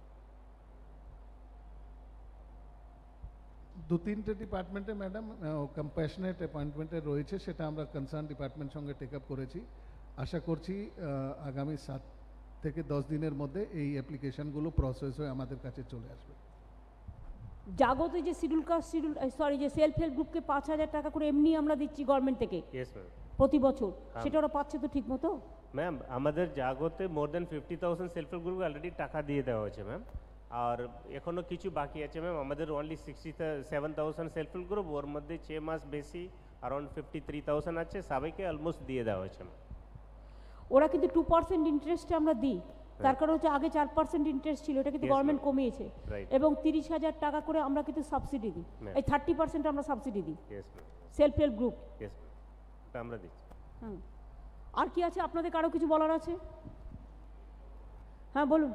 দু তিনটে ডিপার্টমেন্টে ম্যাডাম কম্প্যাশনেট অ্যাপয়েন্টমেন্টে রয়েছে, সেটা আমরা কনসার্ন ডিপার্টমেন্ট সঙ্গে টেক আপ করেছি, আশা করছি আগামী সাত থেকে দশ দিনের মধ্যে এই অ্যাপ্লিকেশনগুলো প্রসেস হয়ে আমাদের কাছে চলে আসবে। জাগতে যে শিডিউল কাস্ট শিডিউল সরি যে সেলফ হেল্প গ্রুপকে পাঁচ হাজার টাকা করে এমনি আমরা দিচ্ছি গভর্নমেন্ট থেকে প্রতি বছর, সেটা ওরা পাচ্ছে তো ঠিক মতো? ম্যাম আমাদের জাগতে more than fifty thousand self help group already টাকা দিয়ে দেওয়া হয়েছে ম্যাম, আর এখনও কিছু বাকি আছে ম্যাম, আমাদের only sixty seven thousand self help group, ওর মধ্যে ছ মাস বেশি অ্যারাউন্ড ফিফটি থ্রি থাউজেন্ড আছে, সবাইকে অলমোস্ট দিয়ে দেওয়া হয়েছে ম্যাম। ওরা কিন্তু টু পার্সেন্ট ইন্টারেস্টে আমরা দিই, তার কারণ হচ্ছে আগে চার পার্সেন্ট ইন্টারেস্ট ছিল, এটা কিন্তু গভর্নমেন্ট কমিয়েছে, এবং তিরিশ হাজার টাকা করে আমরা কিন্তু সাবসিডি দিই, এই থার্টি পার্সেন্ট আমরা সাবসিডি দিই সেলফ হেল্প গ্রুপ আমরা দিচ্ছি। হুম, আর কি আছে আপনাদের কারো কিছু বলার আছে? হ্যাঁ বলুন।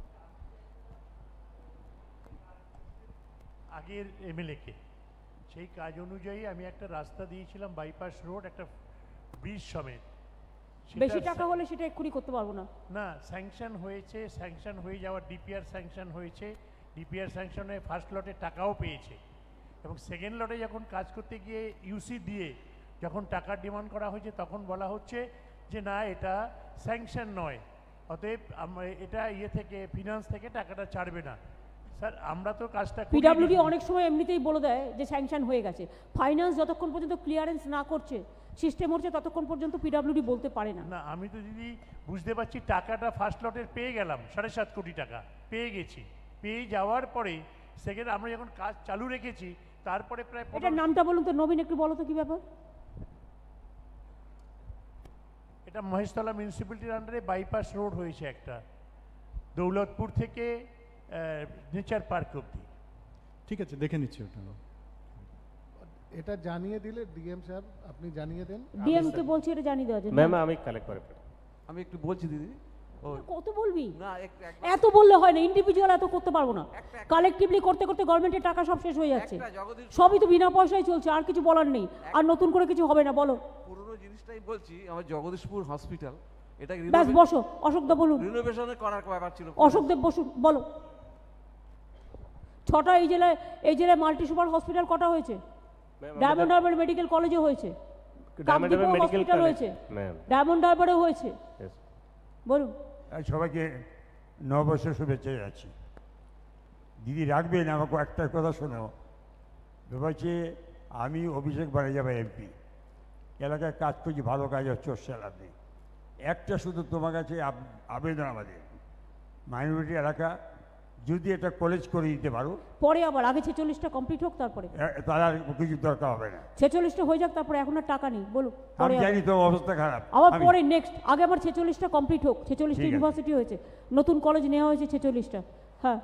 আগের এমএলএ কে সেই কাজ অনুযায়ী আমি একটা রাস্তা দিয়েছিলাম, বাইপাস রোড, একটা ব্রিজ সমেত, বেশি টাকা হলে সেটা এক্ষুনি করতে পারবো না। না, স্যাংশন হয়েছে, স্যাংশন হয়ে যাওয়ার ডিপিআর স্যাংশন হয়েছে, ডিপিআর স্যাংশন হয়ে ফার্স্ট লটে টাকাও পেয়েছে, এবং সেকেন্ড লটে যখন কাজ করতে গিয়ে ইউসি দিয়ে যখন টাকার ডিমান্ড করা হয়েছে তখন বলা হচ্ছে যে না এটা স্যাংশন নয়, অতএব এটা ইয়ে থেকে ফিনান্স থেকে টাকাটা ছাড়বে না। স্যার আমরা তো কাজটা পিডব্লিউডি অনেক সময় এমনিতেই বলে দেয় যে স্যাংশন হয়ে গেছে, ফাইন্যান্স যতক্ষণ পর্যন্ত ক্লিয়ারেন্স না করছে সিস্টেম হচ্ছে ততক্ষণ পর্যন্ত পিডব্লিউডি বলতে পারে না। না আমি তো দিদি বুঝতে পারছি টাকাটা ফার্স্ট লটের পেয়ে গেলাম, সাড়ে সাত কোটি টাকা পেয়ে গেছি, পেয়ে যাওয়ার পরে সেকেন্ড আমরা যখন কাজ চালু রেখেছি তারপরে প্রায় এটার নামটা বলুন তো নবীন, একটু বলো তো কি ব্যাপার। এটা মহেশতলা মিউনিসিপ্যালিটির আন্ডারে বাইপাস রোড হয়েছে একটা, দৌলতপুর থেকে নেচার পার্ক অবধি। ঠিক আছে, দেখে নিচ্ছি ওটা। এটা জানিয়ে দিলে ডিএম স্যার আপনি জানিয়ে দেন। ডিএম কে বলছি এটা জানিয়ে দেওয়া যায়। ম্যাম আমি কালেক্ট করে আমি একটু বলছি দিদি। কত বলবি? না এত বললে হয় না, ইন্ডিভিজুয়াল এত করতে পারবো না। কালেকটিভলি করতে করতে গভর্নমেন্টের টাকা সব শেষ হয়ে যাচ্ছে, সবই তো বিনা পয়সায় চলছে, আর কিছু বলার নেই, আর নতুন করে কিছু হবে না। বলো। পুরনো জিনিসটাই বলছি, আমার জগদীশপুর হসপিটাল, এটা ব্যাস বসো। অশোকদা বলুন। রিনোভেশনের করার ব্যাপার ছিল। অশোকদেব বসুন, বলো। ছটা এই জেলায়, এই জেলায় মাল্টি সুপার হসপিটাল কটা হয়েছে? ডায়মন্ড হারবার মেডিকেল কলেজে হয়েছে, কাকদ্বীপে হসপিটাল হয়েছে, ডায়মন্ড হারবারে হয়েছে। বলুন। সবাইকে নববর্ষের শুভেচ্ছা যাচ্ছি। দিদি রাখবেন আমাকে একটা কথা শোনো, ভেবেছি আমি অভিষেক বাড়ি যাবো এমপি, এলাকায় কাজ করছি, ভালো কাজ হচ্ছে, ওর লাভ নেই। একটা শুধু তোমার কাছে আবেদন আমাদের, মাইনরিটি এলাকা যদি এটা কলেজ করে দিতে পারো, পরে আবার আগে ছেচল্লিশটা কমপ্লিট হোক, তারপরে তার কিছু দরকার হবে না। ছেচল্লিশটা হয়ে যাক, তারপরে এখন আর টাকা নেই। বলুন। আমি জানি তো অবস্থা খারাপ, আবার পরে নেক্সট, আগে আমার ছেচল্লিশটা কমপ্লিট হোক। ছেচল্লিশটা ইউনিভার্সিটি হয়েছে, নতুন কলেজ নেওয়া হয়েছে ছেচল্লিশটা। হ্যাঁ,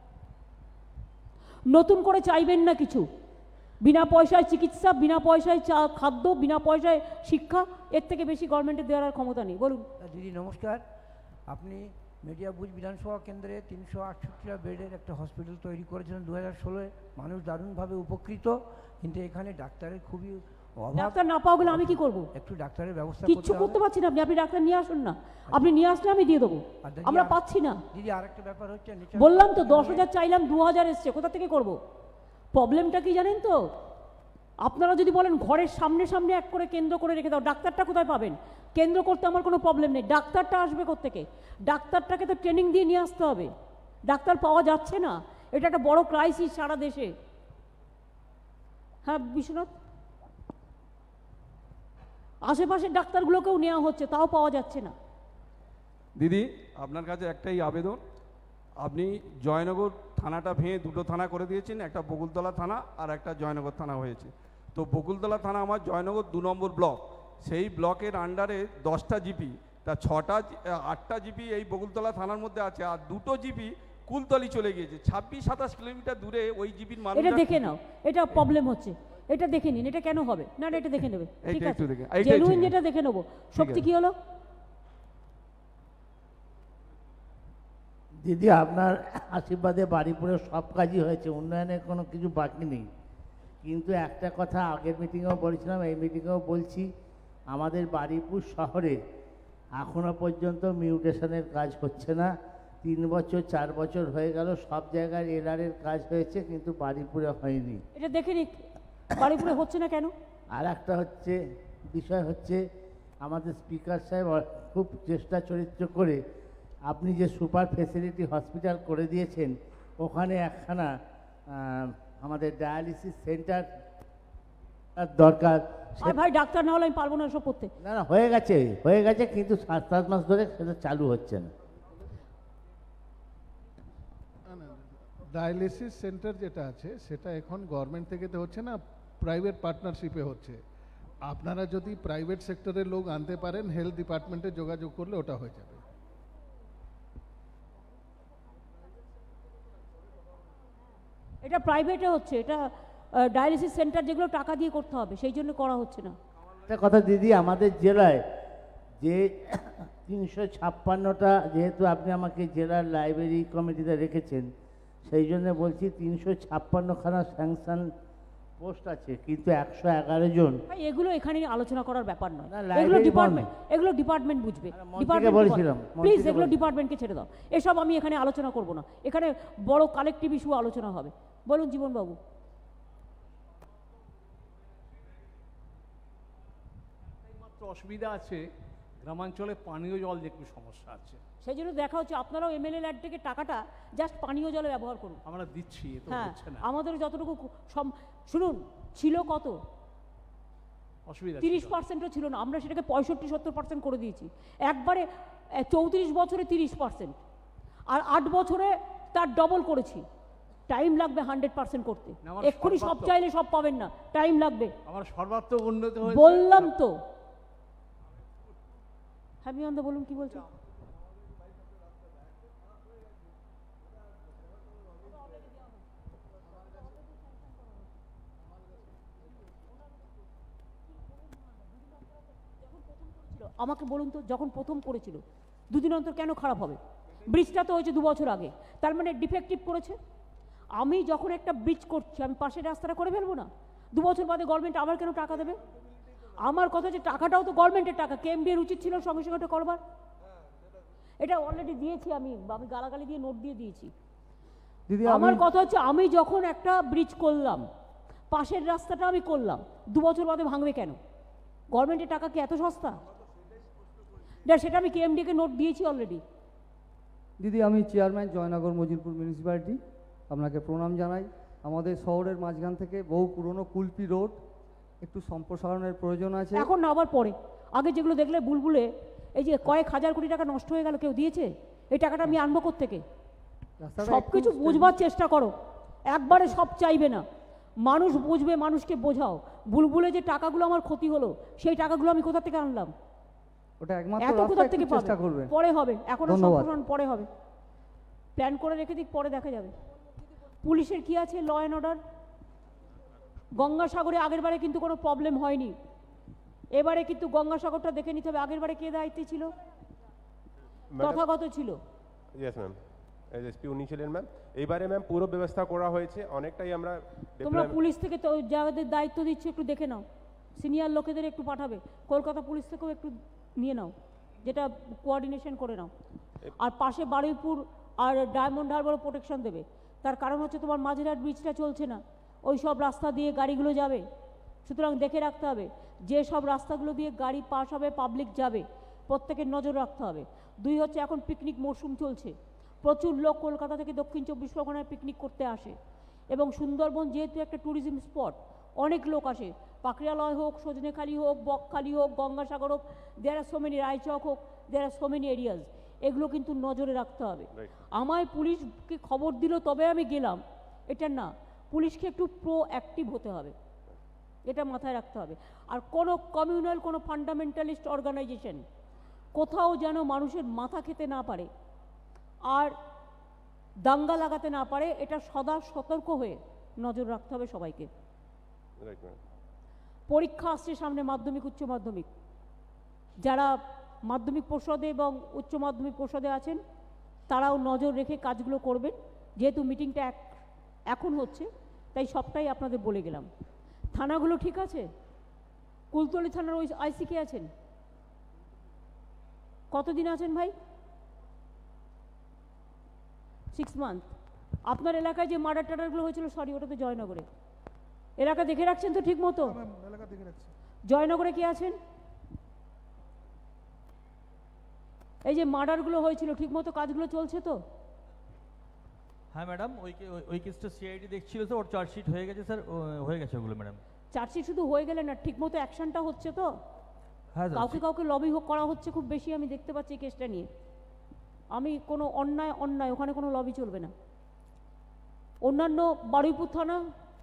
নতুন করে চাইবেন না কিছু। বিনা পয়সায় চিকিৎসা, বিনা পয়সায় চা খাদ্য, বিনা পয়সায় শিক্ষা, এর থেকে বেশি গভর্নমেন্টের দেওয়ার আর ক্ষমতা নেই। বলুন। দিদি নমস্কার, আপনি মেডিয়াবুজ বিধানসভা কেন্দ্রে তিনশো আটষট্টিটা বেডের একটা হসপিটাল তৈরি করেছিলেন দু হাজার ষোলোয়, মানুষ দারুণভাবে উপকৃত, কিন্তু এখানে ডাক্তারের খুবই অভাব। ডাক্তার না পাওয়া গেলে আমি কি করব? একটু ডাক্তারের ব্যবস্থা কিচ্ছু করতে পারছি না। আপনি আপনি ডাক্তার নিয়ে আসুন না, আপনি নিয়ে আসলে আমি দিয়ে দেবো, আমরা পাচ্ছি না। দিদি আরেকটা ব্যাপার হচ্ছে, বললাম তো দশ হাজার চাইলাম, দু হাজার এসছে, কোথা থেকে করব? প্রবলেমটা কি জানেন তো, আপনারা যদি বলেন ঘরের সামনে সামনে এক করে কেন্দ্র করে রেখে দাও, ডাক্তারটা কোথায় পাবেন? কেন্দ্র করতে আমার কোনো প্রবলেম নেই, ডাক্তারটা আসবে কোত্থেকে? ডাক্তারটাকে তো ট্রেনিং দিয়ে নিয়ে আসতে হবে, ডাক্তার পাওয়া যাচ্ছে না, এটা একটা বড় ক্রাইসিস সারা দেশে। হ্যাঁ বিশ্বনাথ, আশেপাশের ডাক্তারগুলোকেও নেওয়া হচ্ছে, তাও পাওয়া যাচ্ছে না। দিদি আপনার কাছে একটাই আবেদন, আপনি জয়নগর থানাটা ভেঙে দুটো থানা করে দিয়েছেন, একটা বকুলতলা থানা আর একটা জয়নগর থানা হয়েছে। তো বকুলতলা থানা আমার জয়নগর দু নম্বর ব্লক, সেই ব্লকের আন্ডারে দশটা জিপি, তা ছটা আটটা জিপি এই বকুলতলা থানার মধ্যে আছে, আর দুটো জিপি কুলতলি চলে গিয়েছে, ছাব্বিশ সাতাশ কিলোমিটার দূরে ওই জিপির মানুষ। এটা দেখে নাও, এটা প্রবলেম হচ্ছে, এটা দেখে নিন, এটা কেন হবে না? এটা দেখে নেবে, ঠিক আছে, জেনুইন যেটা দেখে নেবো। শক্তি কি হলো? দিদি আপনার আশীর্বাদে বাড়িপুরে সব কাজই হয়েছে, উন্নয়নের কোনো কিছু বাকি নেই। কিন্তু একটা কথা আগের মিটিংয়েও বলেছিলাম, এই মিটিংয়েও বলছি, আমাদের বাড়িপুর শহরে এখনো পর্যন্ত মিউটেশনের কাজ হচ্ছে না। তিন বছর চার বছর হয়ে গেল, সব জায়গায় এলআরের কাজ হয়েছে, কিন্তু বাড়িপুরে হয়নি। এটা দেখে নি বাড়িপুরে হচ্ছে না কেন? আর একটা হচ্ছে বিষয় হচ্ছে, আমাদের স্পিকার সাহেব খুব চেষ্টা চরিত্র করে আপনি যে সুপার ফেসিলিটি হসপিটাল করে দিয়েছেন, ওখানে একখানা আমাদের ডায়ালিসিস সেন্টার দরকার। ভাই ডাক্তার না হলে আমি পারবো না এসব করতে। না না হয়ে গেছে, হয়ে গেছে, কিন্তু সাত সাত মাস ধরে সেটা চালু হচ্ছে না। ডায়ালিসিস সেন্টার যেটা আছে সেটা এখন গভর্নমেন্ট থেকে তো হচ্ছে না, প্রাইভেট পার্টনারশিপে হচ্ছে। আপনারা যদি প্রাইভেট সেক্টরের লোক আনতে পারেন, হেলথ ডিপার্টমেন্টে যোগাযোগ করলে ওটা হয়ে যাবে। এটা প্রাইভেটে হচ্ছে, এটা ডায়ালিসিস সেন্টার যেগুলো টাকা দিয়ে করতে হবে, সেই জন্য করা হচ্ছে না। একটা কথা দিদি, আমাদের জেলায় যে তিনশো ছাপ্পান্নটা, যেহেতু আপনি আমাকে জেলার লাইব্রেরি কমিটিতে রেখেছেন, সেই জন্য বলছি তিনশো ছাপ্পান্নখানা স্যাংশন পোস্ট আছে, কিন্তু একশো এগারো জন। এগুলো এখানে আলোচনা করার ব্যাপার নয়, এগুলো ডিপার্টমেন্ট, এগুলো ডিপার্টমেন্ট বুঝবে। বলেছিলাম প্লিজ এগুলো ডিপার্টমেন্টকে ছেড়ে দাও, এসব আমি এখানে আলোচনা করব না। এখানে বড় কালেকটিভ ইস্যু আলোচনা হবে। বলুন জীবনবাবু। অসুবিধা আছে, গ্রামাঞ্চলে পানীয় জল যে একটু সমস্যা আছে, সেই জন্য দেখা হচ্ছে আপনারাও এমএলএ ল্যাড থেকে টাকাটা জাস্ট পানীয় জলে ব্যবহার করুন। আমরা দিচ্ছি, এ তো হচ্ছে না। আমাদের যতটুকু শুনুন, ছিল কত অসুবিধা, তিরিশ পার্সেন্টও ছিল না, আমরা সেটাকে পঁয়ষট্টি সত্তর পার্সেন্ট করে দিয়েছি একবারে। চৌত্রিশ বছরে তিরিশ পার্সেন্ট, আর আট বছরে তার ডবল করেছি। টাইম লাগবে হান্ড্রেড পার্সেন্ট করতে, আমার এক্ষুনি সব সর্বাত্মক- চাইলে সব পাবেন না, টাইম লাগবে। আমার সর্বাত্মক উন্নতি হয়েছে বললাম তো। হ্যাঁ বিয়ন্দা বলুন কি বলছেন। আমাকে বলুন তো, যখন প্রথম করেছিল দুদিন অন্তর কেন খারাপ হবে? ব্রিজটা তো হয়েছে দু বছর আগে, তার মানে ডিফেক্টিভ করেছে। আমি যখন একটা ব্রিজ করছি আমি পাশের রাস্তাটা করে ফেলবো না? দু বছর বাদে গভর্নমেন্ট আবার কেন টাকা দেবে? আমার কথা হচ্ছে টাকাটাও তো গভর্নমেন্টের টাকা, কেএমডি এর উচিত ছিল সঙ্গে সঙ্গে এটা করবার। এটা অলরেডি দিয়েছি আমি, আমি গালাগালি দিয়ে নোট দিয়ে দিয়েছি। দিদি আমার কথা হচ্ছে আমি যখন একটা ব্রিজ করলাম, পাশের রাস্তাটা আমি করলাম, দু বছর বাদে ভাঙবে কেন? গভর্নমেন্টের টাকা কি এত সস্তা? সেটা আমি কেএমডি কে নোট দিয়েছি অলরেডি। দিদি আমি চেয়ারম্যান জয়নগর মজিলপুর মিউনিসিপ্যালিটি, আপনাকে প্রণাম জানাই। আমাদের শহরের মাঝখান থেকে বহু পুরনো কুলপি রোড একটু সম্প্রসারণের প্রয়োজন আছে। এখন না, আবার পরে। আগে যেগুলো দেখলে বুলবুলে এই যে কয়েক হাজার কোটি টাকা নষ্ট হয়ে গেল, কেউ দিয়েছে? এই টাকাটা আমি আনবো কোত্থেকে? সব কিছু বুঝবার চেষ্টা করো, একবারে সব চাইবে না। মানুষ বুঝবে, মানুষকে বোঝাও। বুলবুলে যে টাকাগুলো আমার ক্ষতি হলো, সেই টাকাগুলো আমি কোথা থেকে আনলাম? ওটা একমাত্র এত কোথা থেকে চেষ্টা করবেন, পরে হবে, এখন ধন্যবাদ। সম্প্রসারণ পরে হবে, প্ল্যান করে রেখে দিক, পরে দেখা যাবে। পুলিশের কি আছে? ল অ্যান্ড অর্ডার। গঙ্গাসাগরে আগের বারে কিন্তু কোনো প্রবলেম হয়নি, এবারে কিন্তু গঙ্গাসাগরটা দেখে নিতে হবে। আগের বারে কে দায়িত্বে ছিল? তথাগত ছিল। ইয়েস ম্যাম, এসপি উনি ছিলেন ম্যাম। এইবারে ম্যাম পুরো ব্যবস্থা করা হয়েছে, অনেকটাই আমরা। তোমরা পুলিশ থেকে তো যাদের দায়িত্ব দিচ্ছে একটু দেখে নাও, সিনিয়র লোকেদের একটু পাঠাবে। কলকাতা পুলিশ থেকেও একটু নিয়ে নাও, যেটা কোঅর্ডিনেশন করে নাও। আর পাশে বারুইপুর আর ডায়মন্ড হারবারও প্রোটেকশন দেবে। তার কারণ হচ্ছে তোমার মাঝেরহাট ব্রিজটা চলছে না, ওই সব রাস্তা দিয়ে গাড়িগুলো যাবে, সুতরাং দেখে রাখতে হবে যে সব রাস্তাগুলো দিয়ে গাড়ি পাস হবে, পাবলিক যাবে, প্রত্যেকের নজর রাখতে হবে। দুই হচ্ছে এখন পিকনিক মরশুম চলছে, প্রচুর লোক কলকাতা থেকে দক্ষিণ চব্বিশ পরগনায় পিকনিক করতে আসে, এবং সুন্দরবন যেহেতু একটা ট্যুরিজম স্পট, অনেক লোক আসে। পাকড়িয়ালয় হোক, সজনেখালি হোক, বকখালি হোক, গঙ্গাসাগর হোক, there are so many, Raichak হোক, there are so many areas, এগুলো কিন্তু নজরে রাখতে হবে। আমায় পুলিশকে খবর দিল তবে আমি গেলাম, এটা না, পুলিশকে একটু প্রো অ্যাক্টিভ হতে হবে, এটা মাথায় রাখতে হবে। আর কোনো কমিউনাল, কোনো ফান্ডামেন্টালিস্ট অর্গানাইজেশন কোথাও যেন মানুষের মাথা খেতে না পারে আর দাঙ্গা লাগাতে না পারে, এটা সদা সতর্ক হয়ে নজর রাখতে হবে সবাইকে। পরীক্ষা আসছে সামনে, মাধ্যমিক উচ্চ মাধ্যমিক, যারা মাধ্যমিক পর্ষদে এবং উচ্চ মাধ্যমিক পর্ষদে আছেন তারাও নজর রেখে কাজগুলো করবেন। যেহেতু মিটিংটা এখন হচ্ছে তাই সবটাই আপনাদের বলে গেলাম। থানাগুলো ঠিক আছে? কুলতলি থানার ওই আইসি কে আছেন? কতদিন আছেন ভাই? Six month. আপনার এলাকায় যে মার্ডার টার্ডারগুলো হয়েছিল, সরি ওটা তো জয়নগরে, এলাকা দেখে রাখছেন তো ঠিক মতো? জয়নগরে কে আছেন? এই যে মার্ডারগুলো হয়েছিল ঠিক মতো কাজগুলো চলছে তো? হ্যাঁ ম্যাডাম, ওই ওই কেসটা সিআইডি দেখছিল, তো ওর চার্জশিট হয়ে গেছে স্যার, হয়ে গেছে ওগুলো ম্যাডাম। চার্জশিট শুধু হয়ে গেলে না, ঠিক মতো অ্যাকশনটা হচ্ছে তো? হ্যাঁ, কাউকে কাউকে লবি করা হচ্ছে খুব বেশি, আমি দেখতে পাচ্ছি কেসটা নিয়ে। আমি কোনো অন্যায় অন্যায় ওখানে কোনো লবি চলবে না। অন্যান্য বারুইপুর থানা,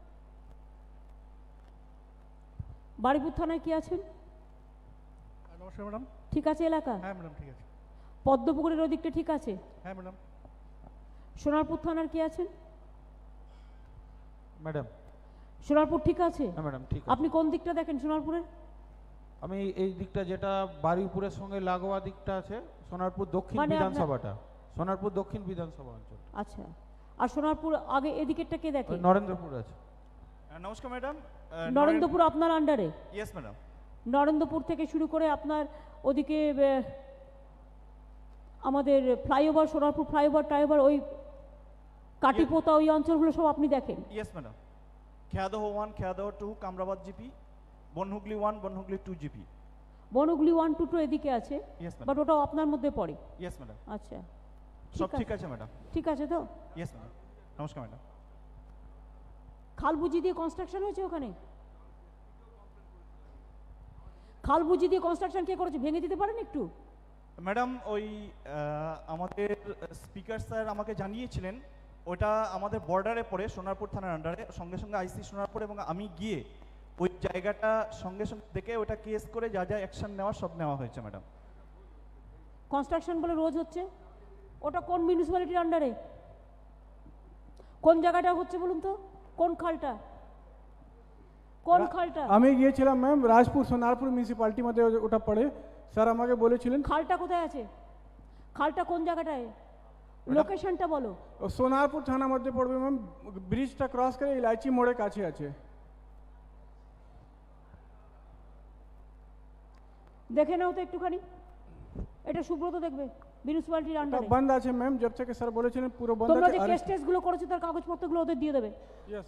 বারুইপুর থানায় কি আছেন? নমস্কার ম্যাডাম। ঠিক আছে এলাকা? হ্যাঁ ম্যাডাম ঠিক আছে। পদ্মপুকুরের ওই দিকটা ঠিক আছে? হ্যাঁ ম্যাডাম। সোনারপুর থানার কি আছেন? ম্যাডাম সোনারপুর ঠিক আছে? হ্যাঁ ম্যাডাম ঠিক আছে। আপনি কোন দিকটা দেখেন সোনারপুরের? আমি এই দিকটা, যেটা বারুইপুরের সঙ্গে লাগোয়া দিকটা আছে, সোনারপুর দক্ষিণ মানে বিধানসভাটা, সোনারপুর দক্ষিণ বিধানসভা অঞ্চল। আচ্ছা, আর সোনারপুর আগে এদিকেরটা কে দেখে? নরেন্দ্রপুর আছে। নমস্কার ম্যাডাম। নরেন্দ্রপুর আপনার আন্ডারে? Yes madam. নরেন্দ্রপুর থেকে শুরু করে আপনার ওদিকে আমাদের ফ্লাইওভার, সোনারপুর ফ্লাইওভার টাইওভার, ওই কাটিপোতা, ওই অঞ্চলগুলো সব আপনি দেখেন? Yes madam. Kheyadah one, Kheyadah two, Kamrabad GP, Banhugli one, Banhugli two GP. Banhugli one two two এদিকে আছে, ইয়েস ম্যাডাম। বাট ওটাও আপনার মধ্যে পড়ে? Yes madam. আচ্ছা, সব ঠিক আছে ম্যাডাম? ঠিক আছে তো? Yes madam. নমস্কার ম্যাডাম। খাল বুঝি দিয়ে কনস্ট্রাকশন হয়েছে ওখানে? খাল বুঝি দিয়ে কনস্ট্রাকশন কে করেছে, ভেঙে দিতে পারেন একটু? ম্যাডাম ওই আমাদের স্পিকার স্যার আমাকে জানিয়েছিলেন ওটা আমাদের বর্ডারে পড়ে সোনারপুর থানার আন্ডারে, সঙ্গে সঙ্গে আইসি সোনারপুর এবং আমি গিয়ে ওই জায়গাটা সঙ্গে সঙ্গে দেখে ওটা কেস করে যা যা অ্যাকশন নেওয়া সব নেওয়া হয়েছে ম্যাডাম। কনস্ট্রাকশন বলে রোজ হচ্ছে, ওটা কোন মিউনিসিপ্যালিটির আন্ডারে, কোন জায়গাটা হচ্ছে বলুন তো, কোন খালটা, কোন খালটা? আমি গিয়েছিলাম ম্যাম, রাজপুর সোনারপুর মিউনিসিপ্যালিটি মধ্যে ওটা পড়ে। স্যার আমাকে বলেছিলেন খালটা কোথায় আছে, খালটা কোন জায়গাটায়, লোকেশনটা বলো। সোনারপুর থানার মধ্যে পড়বে ম্যাম, ব্রিজটা ক্রস করে ইলাইচি মোড়ের কাছে আছে। দেখে নাও তো একটুখানি, এটা সুব্রত দেখবে মিউনিসিপ্যালিটির আন্ডারে। বন্ধ আছে ম্যাম, জব থেকে স্যার বলেছিলেন পুরো বন্ধ আছে। তোমরা যে কেস টেস গুলো করেছো তার কাগজপত্রগুলো ওদের দিয়ে দেবে। ইয়েস।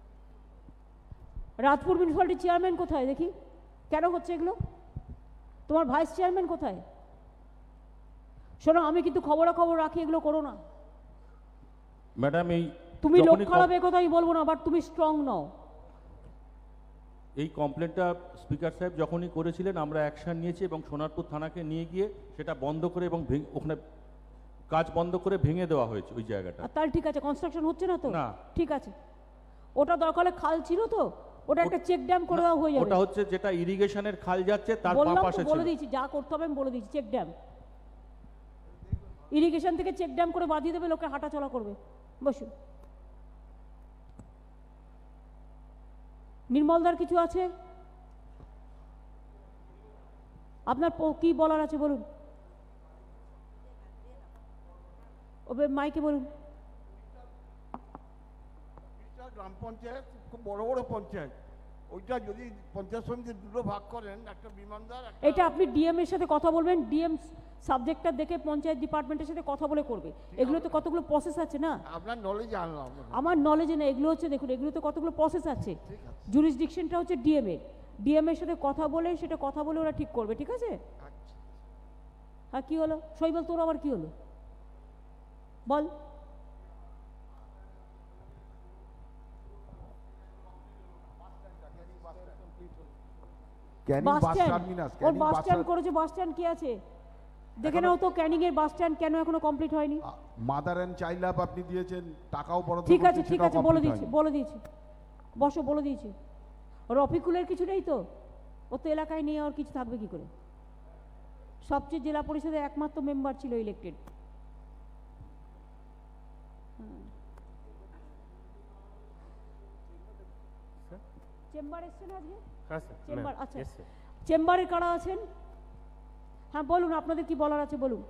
রাজপুর মিউনিসিপ্যালিটির চেয়ারম্যান কোথায় দেখি, কেন হচ্ছে এগুলো? তোমার ভাইস চেয়ারম্যান কোথায়? শোনো, আমি কিন্তু খবরাখবর রাখি, এগুলো করো না ম্যাডাম। এই তুমি লোক খারাপ এ কথাই বলবো না, বাট তুমি স্ট্রং নও। এই কমপ্লেনটা স্পিকার সাহেব যখনই করেছিলেন আমরা অ্যাকশন নিয়েছি এবং সোনারপুর থানাকে নিয়ে গিয়ে সেটা বন্ধ করে এবং ওখানে কাজ বন্ধ করে ভেঙে দেওয়া হয়েছে ওই জায়গাটা। তাহলে ঠিক আছে, কনস্ট্রাকশন হচ্ছে না তো? না, ঠিক আছে। ওটা দরকার হলে খাল ছিল তো, ওটা একটা চেক ড্যাম করে দেওয়া হয়ে যাবে। ওটা হচ্ছে যেটা ইরিগেশনের খাল যাচ্ছে তার বাঁ পাশে ছিল। বলে দিয়েছি যা করতে হবে, আমি বলে দিয়েছি চেক ড্যাম, ইরিগেশন থেকে চেক ড্যাম করে বাঁধিয়ে দেবে, লোকে হাঁটা চলা করবে। বসুন। নির্মলদার কিছু আছে, আপনার কি বলার আছে বলুন, ওবে মাইকে বলুন। গ্রাম পঞ্চায়েত খুব বড় বড় পঞ্চায়েত, ওইটা যদি পঞ্চায়েত সমিতি দুটো ভাগ করেন, একটা বিমানদার, এটা আপনি ডিএম এর সাথে কথা বলবেন, ডিএম সাবজেক্টটা দেখে পঞ্চায়েত ডিপার্টমেন্টের সাথে কথা বলে করবে। এগুলো তো কতগুলো প্রসেস আছে না, আপনার নলেজে আনলাম। আমার নলেজে না, এগুলো হচ্ছে দেখুন, এগুলো তো কতগুলো প্রসেস আছে। জুরিসডিকশনটা হচ্ছে ডিএম এর, ডিএম এর সাথে কথা বলে সেটা কথা বলে ওরা ঠিক করবে, ঠিক আছে? হ্যাঁ, কি হলো শৈবাল, তোর আবার কি হলো বল? বাস স্ট্যান্ড করেছে, বাস স্ট্যান্ড কি আছে দেখে নাও তো, ক্যানিং এর বাস স্ট্যান্ড কেন এখনো কমপ্লিট হয়নি? মাদার এন্ড চাইল্ড ল্যাব আপনি দিয়েছেন, টাকাও বরাদ্দ ঠিক আছে, ঠিক আছে, বলে দিয়েছি, বলে দিয়েছি, বসো, বলে দিয়েছি। রফিকুলের কিছু নেই তো, ও তো এলাকায় নিয়ে আর কিছু থাকবে কি করে? সবচেয়ে জেলা পরিষদের একমাত্র মেম্বার ছিল ইলেক্টেড। চেম্বার এসছেন আজকে? চেম্বার, আচ্ছা, চেম্বারে কারা আছেন? হ্যাঁ বলুন, আপনাদের কি বলার আছে বলুন।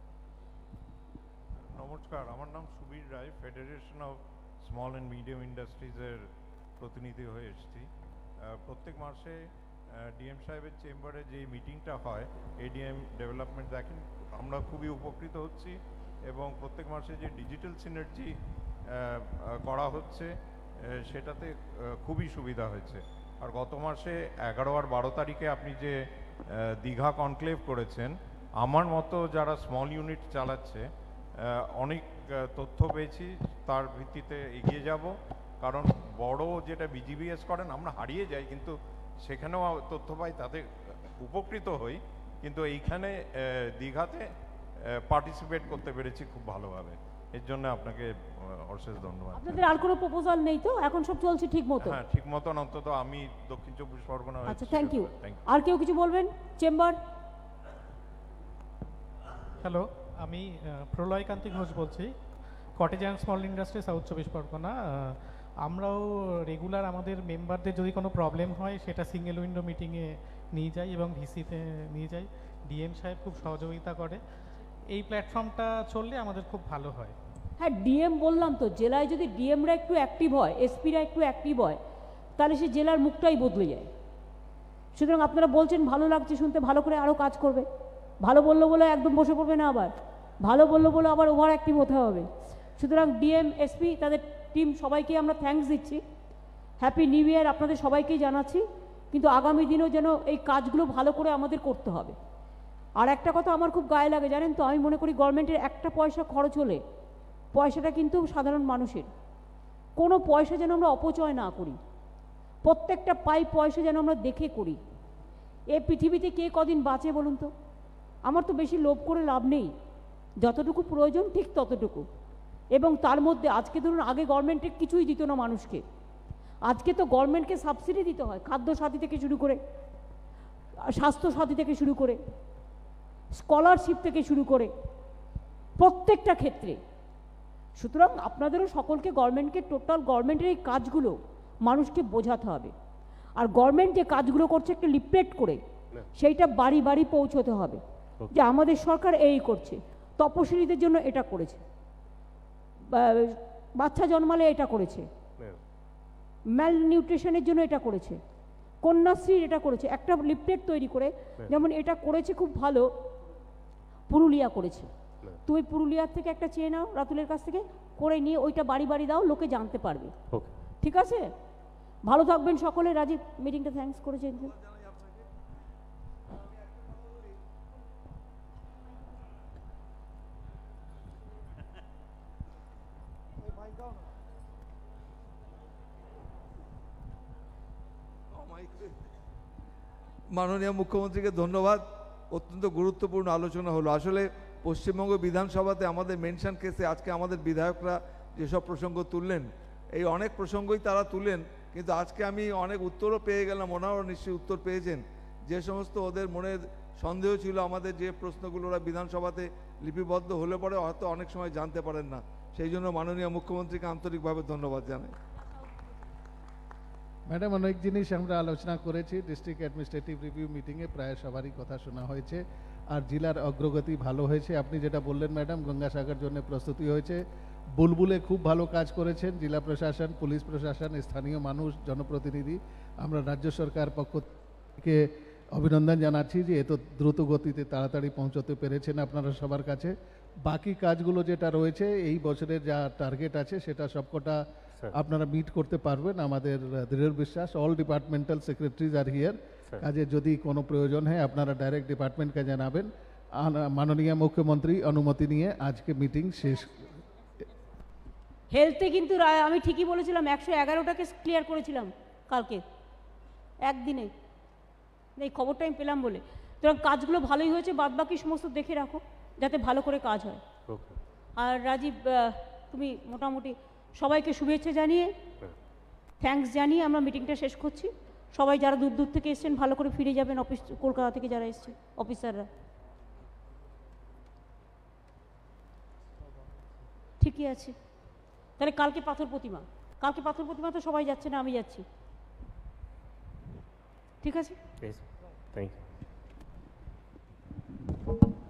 নমস্কার, আমার নাম Subir Roy, federation of small and medium ইন্ডাস্ট্রিজের প্রতিনিধি হয়ে এসেছি। প্রত্যেক মাসে ডিএম সাহেবের চেম্বারে যে মিটিংটা হয়, এডিএম ডেভেলপমেন্ট, দেখেন আমরা খুবই উপকৃত হচ্ছি এবং প্রত্যেক মাসে যে ডিজিটাল সিনার্জি করা হচ্ছে সেটাতে খুবই সুবিধা হয়েছে। আর গত মাসে এগারো আর বারো তারিখে আপনি যে দীঘা কনক্লেভ করেছেন, আমার মতো যারা স্মল ইউনিট চালাচ্ছে অনেক তথ্য পেয়েছি, তার ভিত্তিতে এগিয়ে যাব। কারণ বড় যেটা বিজিবিএস করেন আমরা হারিয়ে যাই, কিন্তু সেখানেও তথ্য পাই, তাতে উপকৃত হই। কিন্তু এইখানে দীঘাতে পার্টিসিপেট করতে পেরেছি খুব ভালোভাবে, এর জন্য আপনাকে অশেষ ধন্যবাদ। আপনাদের আর কোনো প্রপোজাল নেই তো? এখন সব চলছে ঠিক মতো? হ্যাঁ, ঠিক মতন, অন্তত আমি দক্ষিণ চব্বিশ পরগনা। আচ্ছা, থ্যাংক ইউ। আর কেউ কিছু বলবেন? চেম্বার। হ্যালো, আমি প্রলয় কান্তি ঘোষ বলছি, cottage and small industry, south চব্বিশ পরগনা। আমরাও রেগুলার আমাদের মেম্বারদের যদি কোনো প্রবলেম হয় সেটা সিঙ্গেল উইন্ডো মিটিংয়ে নিয়ে যাই এবং ভিসিতে নিয়ে যাই। ডিএম সাহেব খুব সহযোগিতা করে। এই প্ল্যাটফর্মটা চললে আমাদের খুব ভালো হয়। হ্যাঁ, ডিএম বললাম তো, জেলায় যদি ডিএমরা একটু অ্যাক্টিভ হয়, এসপিরা একটু অ্যাক্টিভ হয়, তাহলে সে জেলার মুখটাই বদলে যায়। সুতরাং আপনারা বলছেন ভালো লাগছে শুনতে, ভালো করে আরও কাজ করবে। ভালো বললো বলে একদম বসে পড়বে না, আবার ভালো বললো বলে আবার ওভার অ্যাক্টিভ হতে হবে। সুতরাং ডিএম, এসপি, তাদের টিম সবাইকে আমরা থ্যাঙ্কস দিচ্ছি। হ্যাপি নিউ ইয়ার আপনাদের সবাইকেই জানাচ্ছি। কিন্তু আগামী দিনেও যেন এই কাজগুলো ভালো করে আমাদের করতে হবে। আর একটা কথা আমার খুব গায়ে লাগে জানেন তো, আমি মনে করি গভর্নমেন্টের একটা পয়সা খরচ হলে পয়সাটা কিন্তু সাধারণ মানুষের। কোনো পয়সা যেন আমরা অপচয় না করি, প্রত্যেকটা পাই পয়সা যেন আমরা দেখে করি। এ পৃথিবীতে কে কদিন বাঁচে বলুন তো? আমার তো বেশি লোভ করে লাভ নেই, যতটুকু প্রয়োজন ঠিক ততটুকু। এবং তার মধ্যে আজকে ধরুন আগে গভর্নমেন্টে কিছুই দিত না মানুষকে, আজকে তো গভর্নমেন্টকে সাবসিডি দিতে হয়, খাদ্য সাথী থেকে শুরু করে, স্বাস্থ্য সাথী থেকে শুরু করে, স্কলারশিপ থেকে শুরু করে, প্রত্যেকটা ক্ষেত্রে। সুতরাং আপনাদেরও সকলকে গভর্নমেন্টকে টোটাল গভর্নমেন্টের এই কাজগুলো মানুষকে বোঝাতে হবে। আর গভর্নমেন্ট যে কাজগুলো করছে একটা লিফলেট করে সেইটা বাড়ি বাড়ি পৌঁছতে হবে যে আমাদের সরকার এই করছে, তপশিলীদের জন্য এটা করেছে, বাচ্চা জন্মালে এটা করেছে, ম্যাল নিউট্রিশনের জন্য এটা করেছে, কন্যাশ্রীর এটা করেছে, একটা লিফলেট তৈরি করে। যেমন এটা করেছে খুব ভালো পুরুলিয়া করেছে, তুমি পুরুলিয়ার থেকে একটা চেয়ে নাও রাতুলের কাছ থেকে, করে নিয়ে ওইটা বাড়ি বাড়ি দাও, লোকে জানতে পারবে। ঠিক আছে, ভালো থাকবেন সকলে। রাজীব মিটিংটা থ্যাঙ্কস করেছেন। মাননীয় মুখ্যমন্ত্রীকে ধন্যবাদ, অত্যন্ত গুরুত্বপূর্ণ আলোচনা হলো। আসলে পশ্চিমবঙ্গ বিধানসভাতে আমাদের মেনশন কেসে আজকে আমাদের বিধায়করা যেসব প্রসঙ্গ তুললেন, এই অনেক প্রসঙ্গই তারা তুলেন, কিন্তু আজকে আমি অনেক উত্তরও পেয়ে গেলাম, ওনারাও নিশ্চয়ই উত্তর পেয়েছেন। যে সমস্ত ওদের মনের সন্দেহ ছিল, আমাদের যে প্রশ্নগুলো ওরা বিধানসভাতে লিপিবদ্ধ হলে পরে হয়তো অনেক সময় জানতে পারেন না, সেই জন্য মাননীয় মুখ্যমন্ত্রীকে আন্তরিকভাবে ধন্যবাদ জানাই। ম্যাডাম, অনেক জিনিস আমরা আলোচনা করেছি, ডিস্ট্রিক্ট অ্যাডমিনিস্ট্রেটিভ রিভিউ মিটিংয়ে প্রায় সবারই কথা শোনা হয়েছে, আর জেলার অগ্রগতি ভালো হয়েছে। আপনি যেটা বললেন ম্যাডাম, গঙ্গাসাগর জন্য প্রস্তুতি হয়েছে, বুলবুলে খুব ভালো কাজ করেছেন জেলা প্রশাসন, পুলিশ প্রশাসন, স্থানীয় মানুষ, জনপ্রতিনিধি। আমরা রাজ্য সরকার পক্ষ থেকে অভিনন্দন জানাচ্ছি যে এত দ্রুত গতিতে তাড়াতাড়ি পৌঁছতে পেরেছেন আপনারা সবার কাছে। বাকি কাজগুলো যেটা রয়েছে এই বছরের যা টার্গেট আছে সেটা সবকটা আপনারা মিট করতে পারবেন, আমাদের দৃঢ় বিশ্বাস। All departmental secretaries are here, কাজে যদি কোনো প্রয়োজন হয় আপনারা ডাইরেক্ট ডিপার্টমেন্টকে জানাবেন। মাননীয় মুখ্যমন্ত্রী অনুমতি নিয়ে আজকে মিটিং শেষ। হেলথে কিন্তু আমি ঠিকই বলেছিলাম, একশো এগারোটাকে ক্লিয়ার করেছিলাম কালকে একদিনে, এই খবরটা আমি পেলাম বলে। সুতরাং কাজগুলো ভালোই হয়েছে, বাদ বাকি সমস্ত দেখে রাখো যাতে ভালো করে কাজ হয়। আর রাজীব, তুমি মোটামুটি সবাইকে শুভেচ্ছা জানিয়ে থ্যাঙ্কস জানিয়ে আমরা মিটিংটা শেষ করছি। সবাই যারা দূর দূর থেকে এসছেন ভালো করে ফিরে যাবেন অফিস, কলকাতা থেকে যারা এসছে অফিসাররা। ঠিকই আছে, তাহলে কালকে পাথর প্রতিমা, কালকে পাথর প্রতিমা তো সবাই যাচ্ছে না, আমি যাচ্ছি। ঠিক আছে, থ্যাংক ইউ।